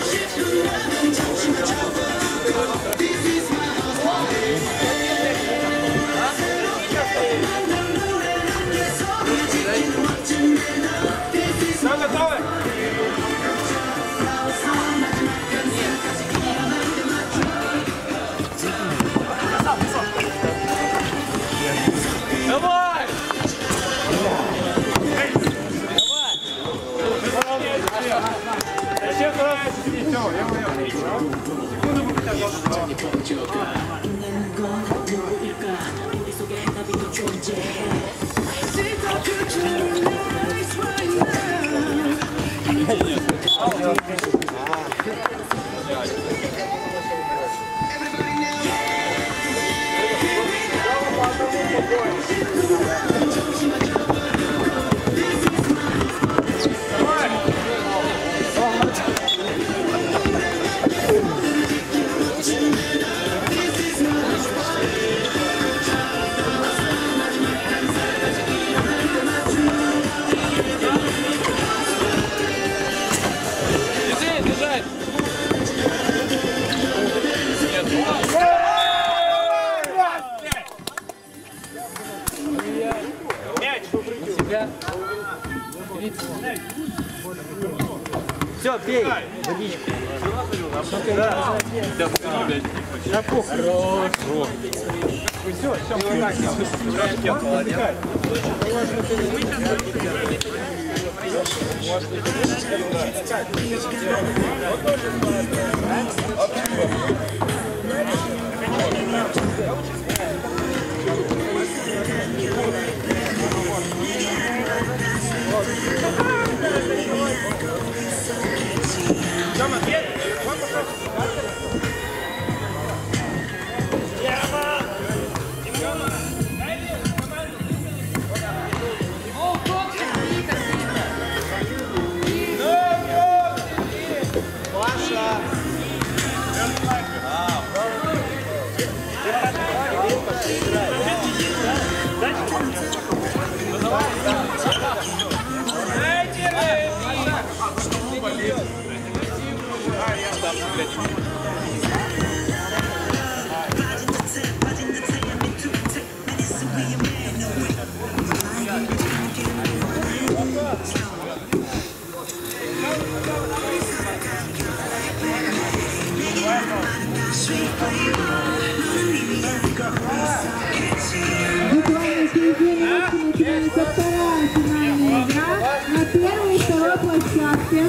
Все готовы? Давай! Зачем сразу сидеть? Все, я понял. Секунду мы хотя бы. Бежать! Все, пей. Водичку. Буквально через 2 минутки начинается вторая финальная игра на первой и второй площадке.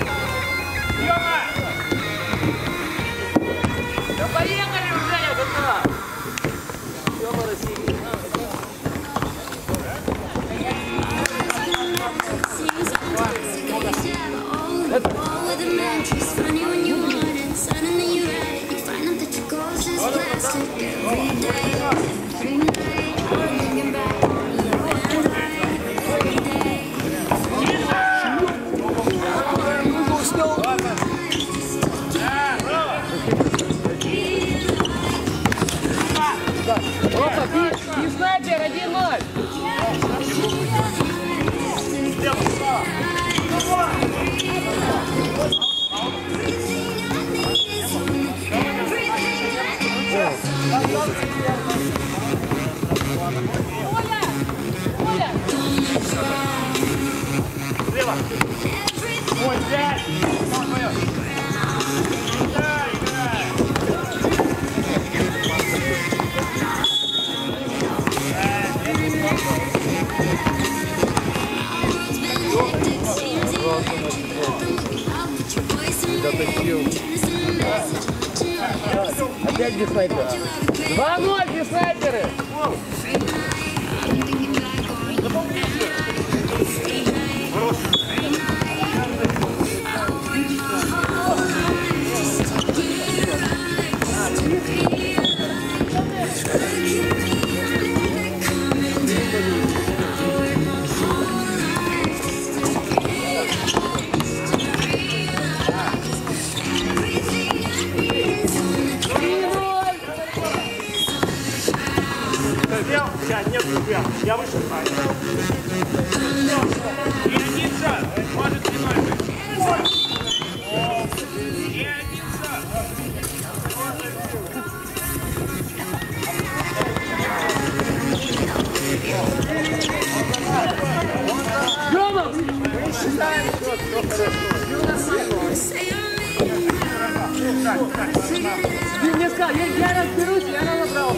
Да поехали уже, я готов! Опа, ты снайпер, 1-0. Слева. Ой, 5. Опять без снайпера. 2-0 без снайперы. Нет, ребят, я вышибаю. И один шаг, может снимать. И один шаг. Рома! Ты мне сказал, я разберусь, я разобрал.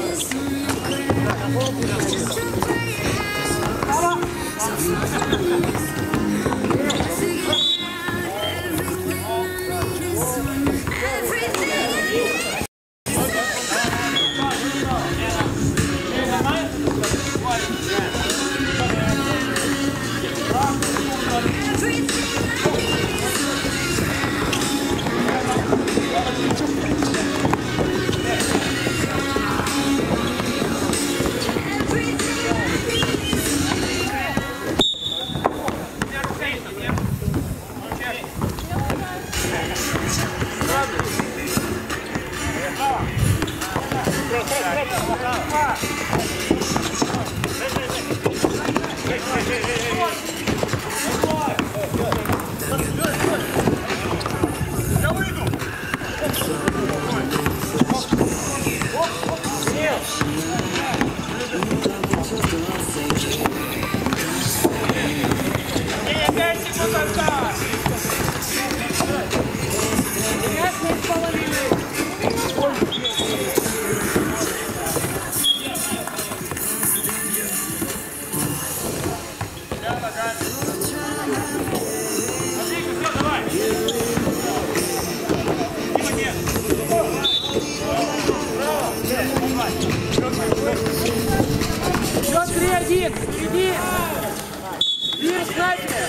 Счет 3-1, впереди Вир снайпер.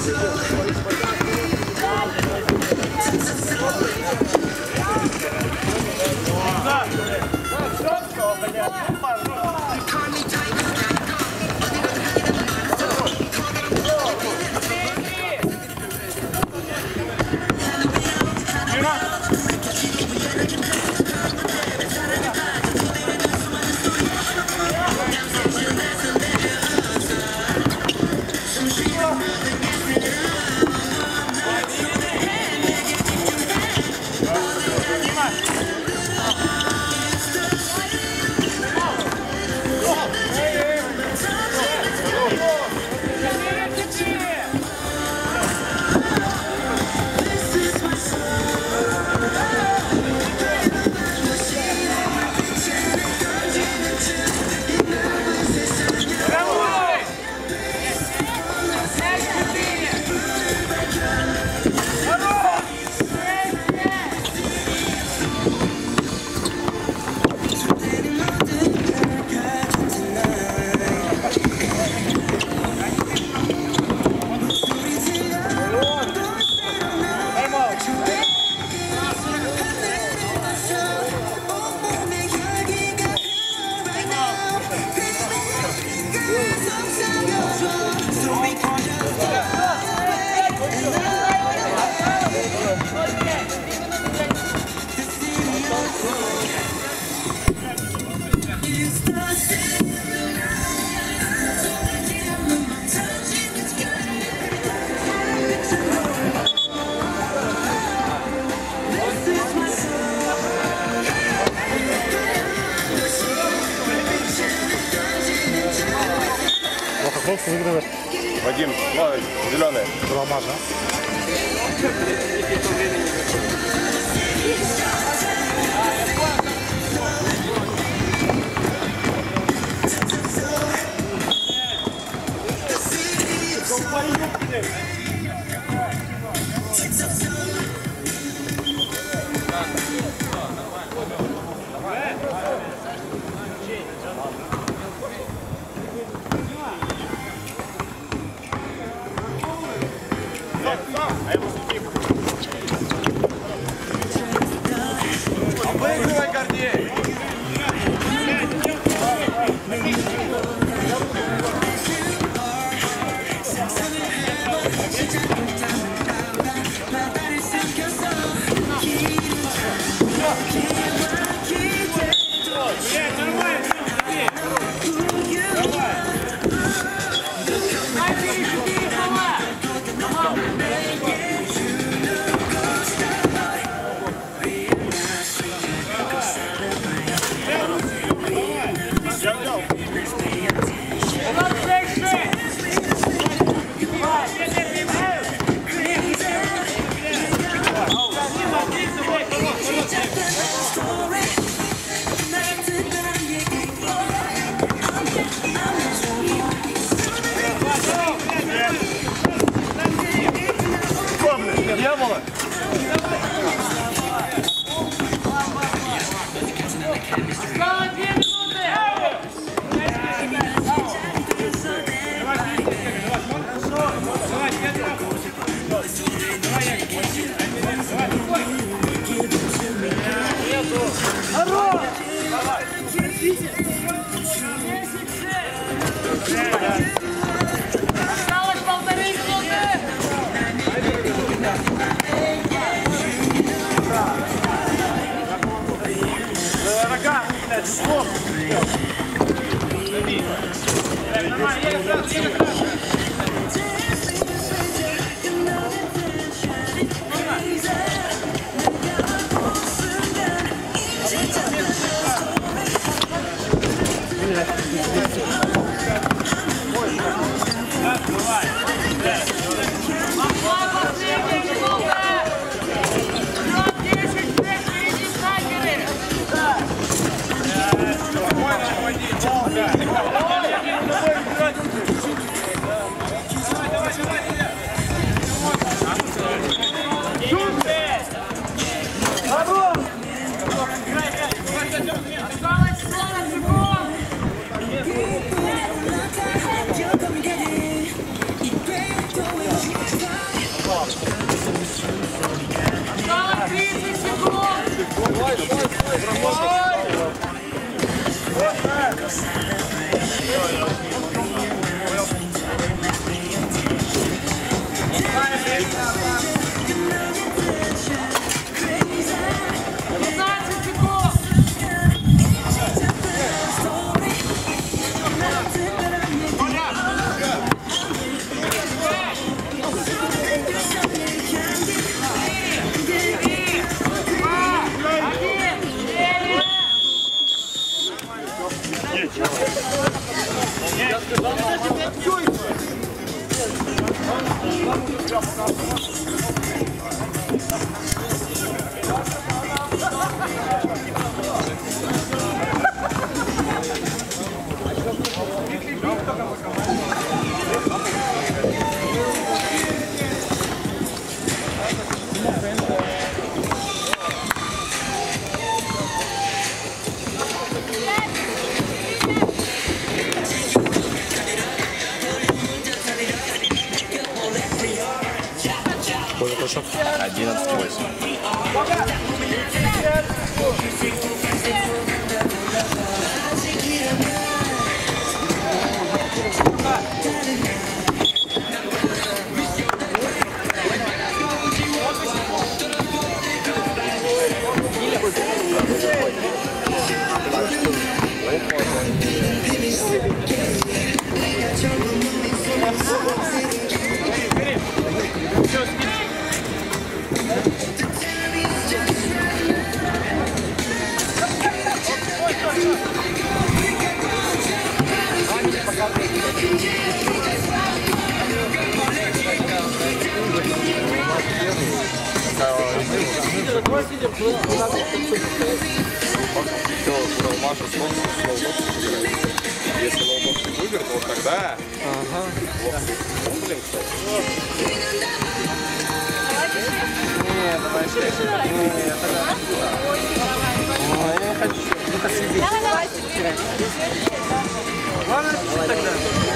Бокс выигрывает. Вадим, зеленый. Два мажа. Выигрывай, Гордей! Не было. Осталось 1,5 минуты! Нога, блядь, стоп! Нормально, еле сразу, еле сразу! Осталось 40 секунд! You're coming, get it. Сколько счет? 11-8. Если лоубоксик выиграет, вот тогда... Ага. Не, давай, я не хочу. Ну, как сидеть. Ладно, тогда.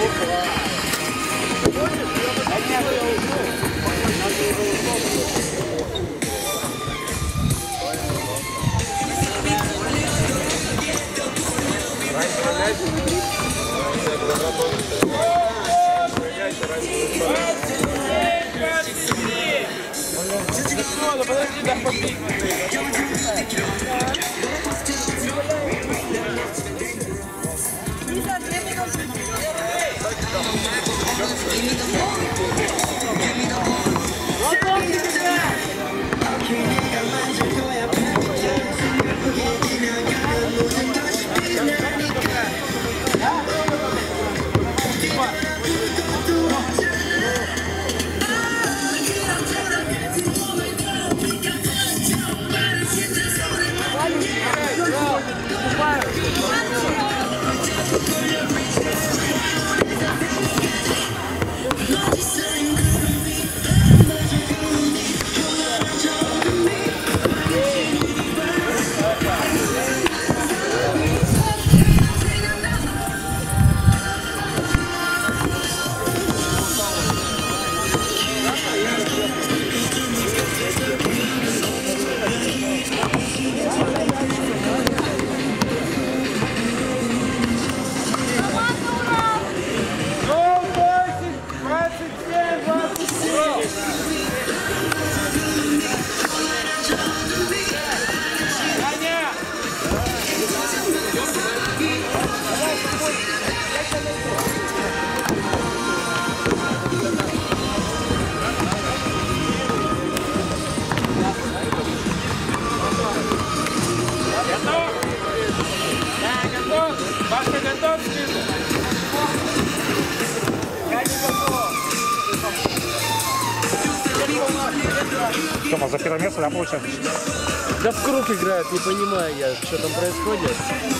Тёма, за первое место, да, получается? Да в круг играют, не понимаю я, что там происходит.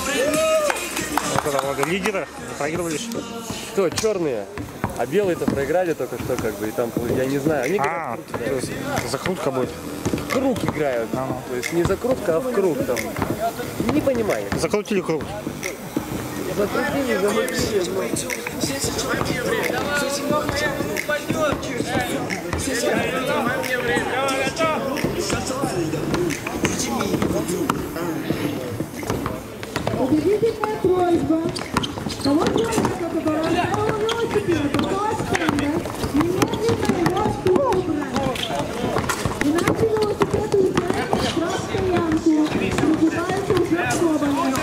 Вот это вот лидеры, проигрывали. Кто, черные? А белые-то проиграли только что, как бы, и там, я не знаю. Они А, то есть закрутка будет. круг играют. То есть не закрутка, а в круг там. Не понимаю. Закрутили круг. Закрутили, замутили. Убедительная просьба. Того человека, который оставил велосипед около стенда, немедленно его оттуда убрать. Иначе велосипед уезжает в штрафстоянку. Прибывается уже собрано.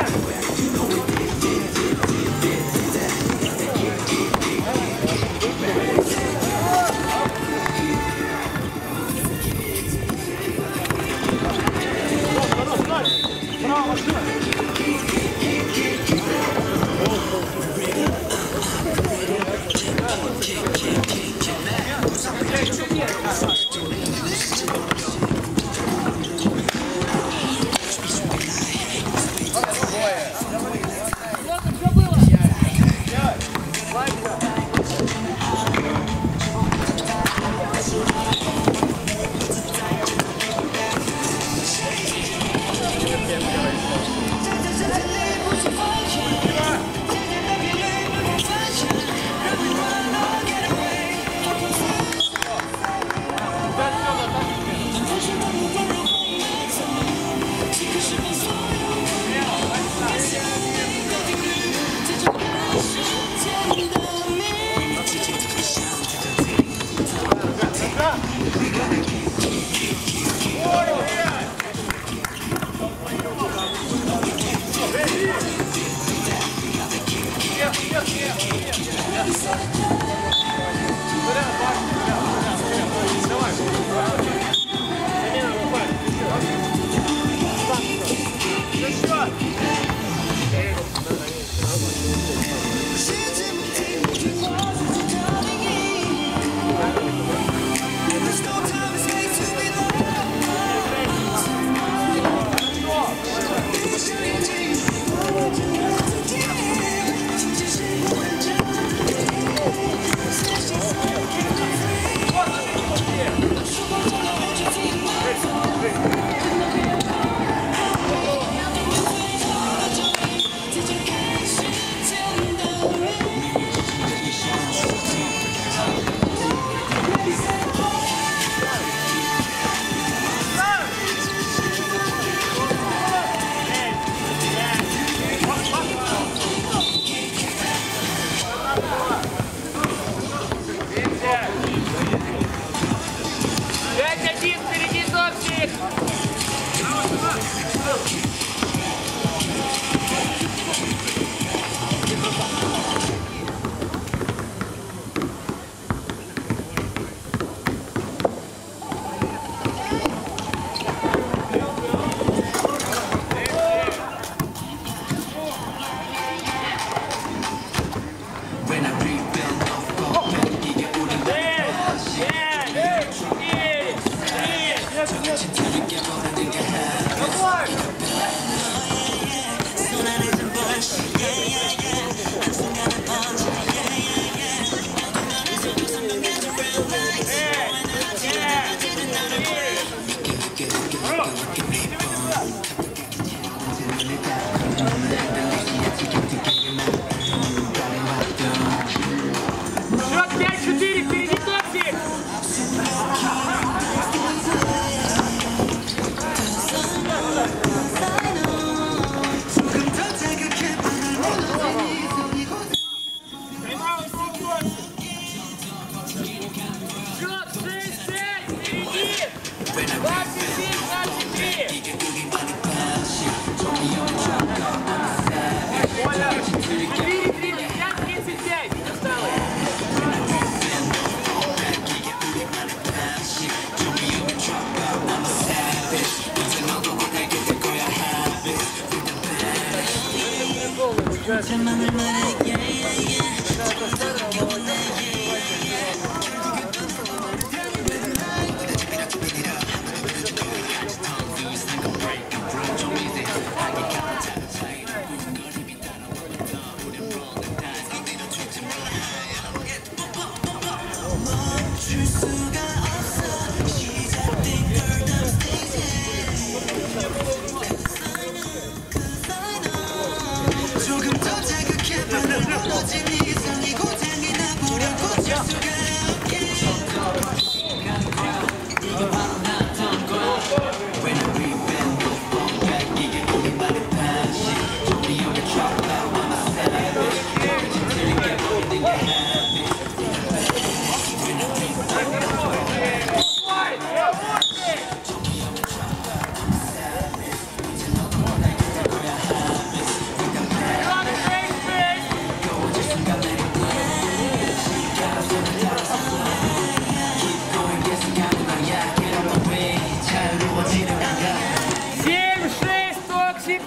조금 더 자극해봐도 멀어진 이 이상이 고장이 나버렸고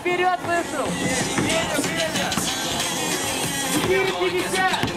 вперед вышел! 4:50!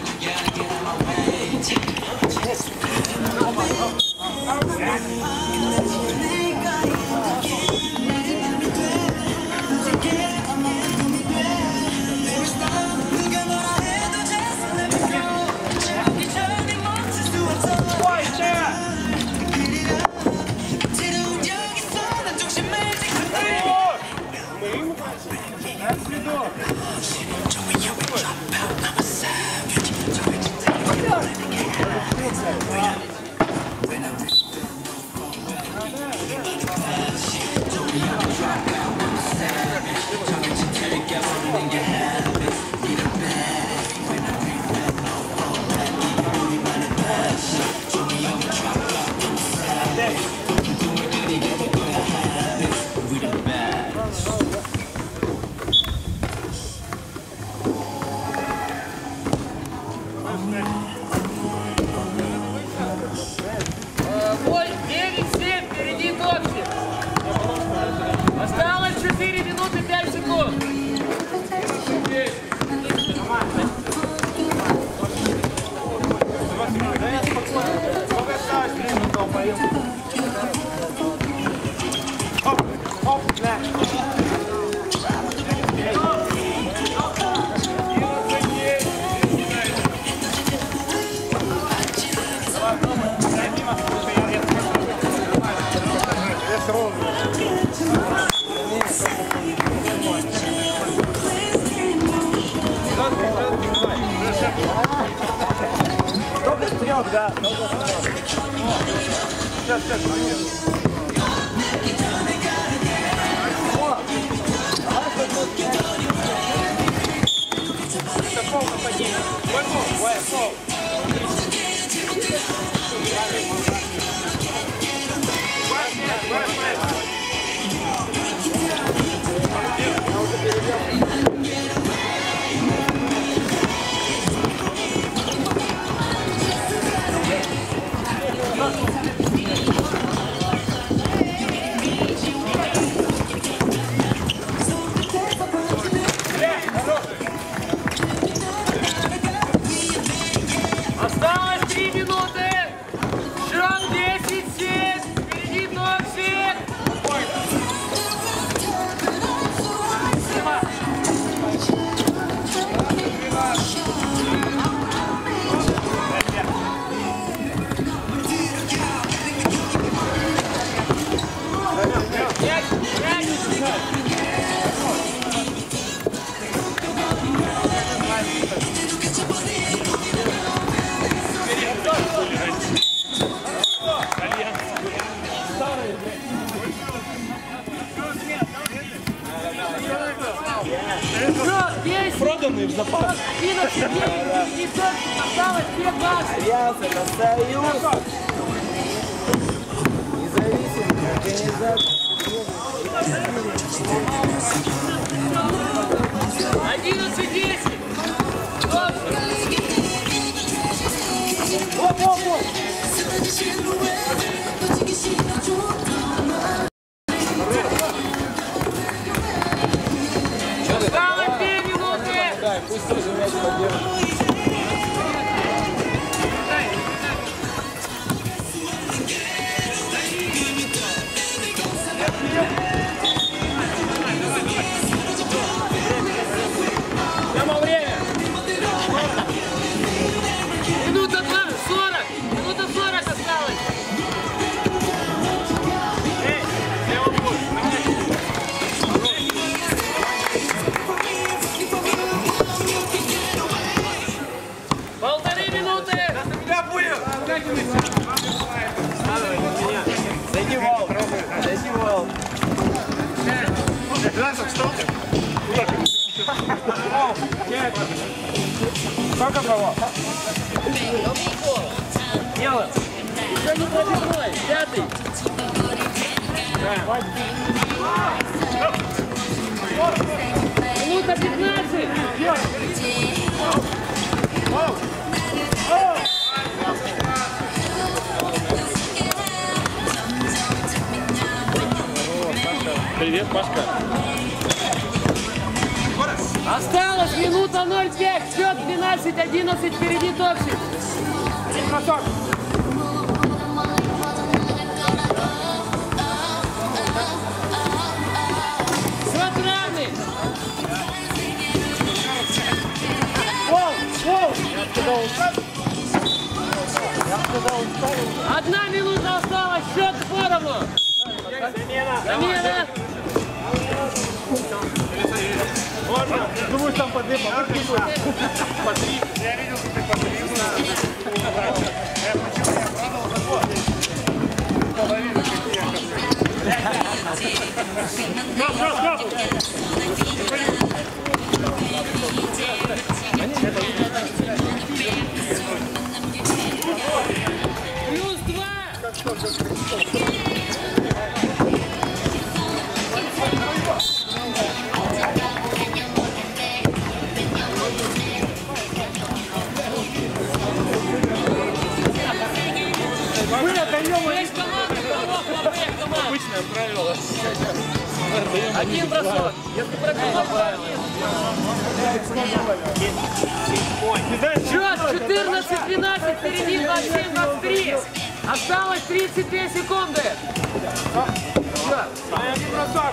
Осталось 4 минуты 5 секунд. Да. Сейчас. Осталось 3 минуты. Шаг 10-7. Впереди Токсик. Проданные в запас. 11-9. Осталось 2 класса. Альянс — это союз независимых организаций. 11-10. Осталось 2 минуты. Пусть тоже мяч поддержит. Прямо время. Минута 40. Минута 40 осталось. Полторы минуты. Зайди в вал. Зайди в вал. Сколько кого? Делаем. Еще не пробивной. 5-й. Минута 15. Привет, Пашка. минута 0,5, счет 12-11, впереди топчик. Один бросок. Счет равный. Одна минута осталась, счет поровну. Замена. Думаю, там по 2 попытки будет. По 3. Я видел, что ты по 3. Половину Плюс 2. Мы отдаем. Есть команда, Обычное правило. один бросок. Если пробил правило. Счет 14-12, впереди 27-23. Осталось 32 секунды. Один бросок.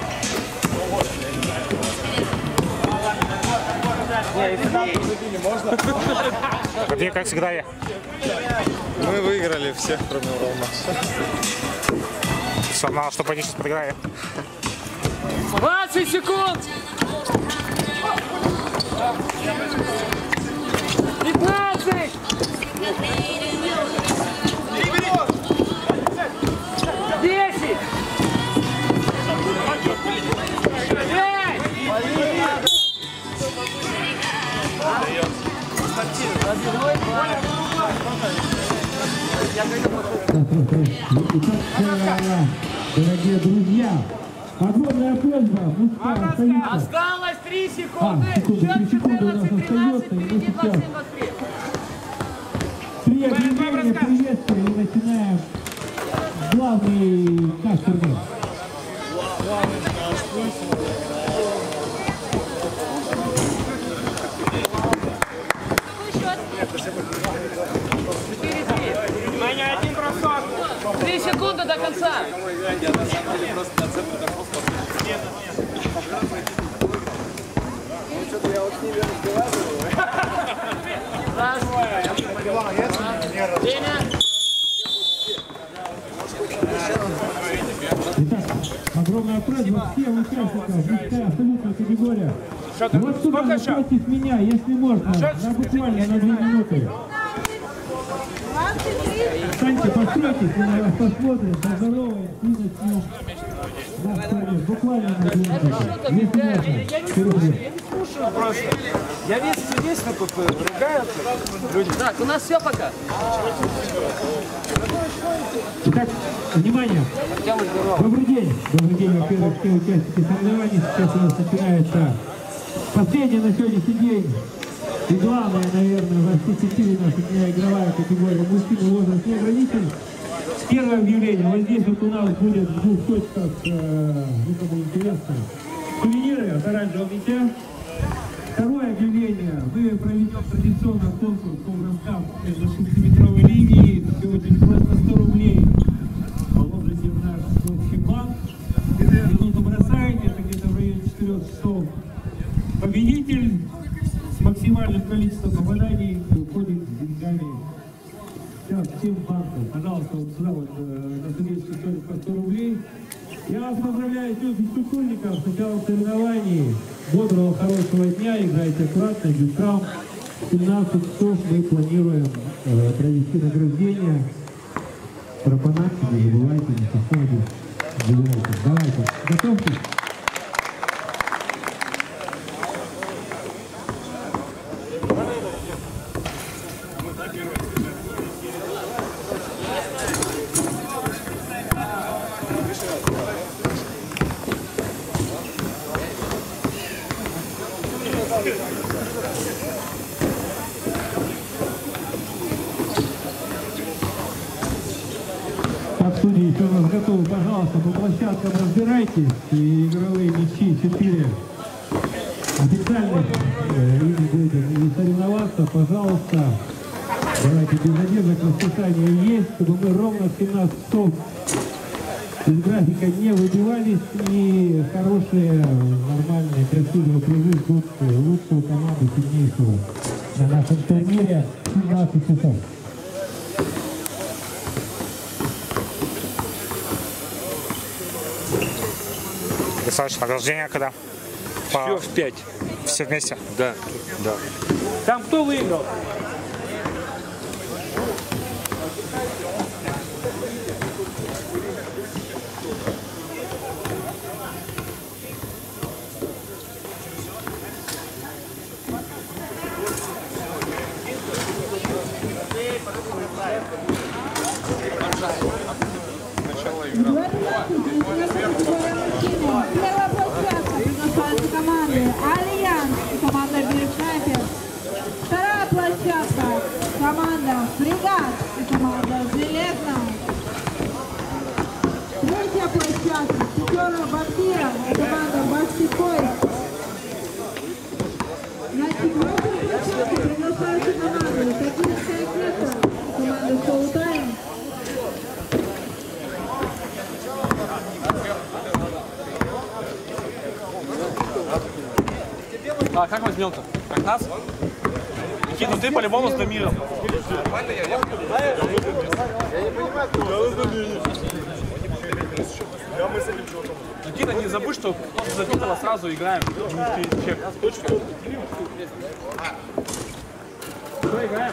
Где, как всегда, я? Мы выиграли всех, кроме Уралмаша. Знал, что пойти сейчас проиграю. 20 секунд. 15. 10. 5. Дорогие друзья, огромная просьба, мужская остается. Осталось 3 секунды. Секунду, 3 секунды у нас остается, и мы сейчас при объявлении приветствия и начинаем главный наш турнир. Внимание, один бросок. 3 секунды до конца. Раз. Время. Итак, огромная просьба всем участникам, мужская абсолютная категория. Вот сюда напротив меня, если можно, на буквально на 2 минуты. Встаньте, постройтесь, мы на вас посмотрим, поздороваем и начнем наш турнир. Буквально на 2 минуты. Если можно, вперед. Я весь чудесно тут ругаются. Люди. Так, у нас все пока. Итак, внимание. Добрый день. Добрый день, во-первых, все участники соревнований. Сейчас у нас начинается последний на сегодняшний день. И главное, наверное, во все 4 наша игровая категория мужчины возраст не ограничен. Первое объявление. Вот здесь вот у нас будет в 2 точках, никому интересно, сувениры от оранжевого мяча. Второе объявление. Мы проведем традиционный конкурс по броскам между 6-метровой линии. Сегодня просто 100 рублей. Положите в наш общий банк. Минуту бросаете, это где-то в районе 4 часов. Победитель с максимальным количеством попаданий уходит с деньгами. Сейчас всем банкам. Пожалуйста, вот сюда вот на судейский столик по 100 рублей. Я вас поздравляю всех физкультурников с началом соревнований. Бодрого, хорошего дня. Играйте аккуратно, без травм. В 17 часов мы планируем провести награждение. Пропонатки, не забывайте, не подходите. Давайте, готовьтесь. Судьи, если у нас готовы, пожалуйста, по площадкам разбирайтесь. И игровые мячи 4 официальных ими будет пожалуйста, давайте без задержек, расписание есть, чтобы мы ровно в 17 часов из графика не выбивались, и хорошие, нормальные, красивые призы ждут лучшую команду, сильнейшую на нашем турнире в 17 часов. Александр, награждение когда? Все в 5. Все вместе? Да, да. Там кто выиграл? Первая площадка приглашается команды Альянс и команда Бирснайпер. Вторая площадка команда Фрегат и команда Железная. Третья площадка Пятерка Вампира и команда Баскетбой. На четвертой площадке приглашаются команды Токийская Клетка и команда Шоу-Тайм. А как возьмем-то? Как нас? Никита, ну ты по-любому с Дамиром. Никита, не забудь, что за Питера сразу играем. Чек. Что играем?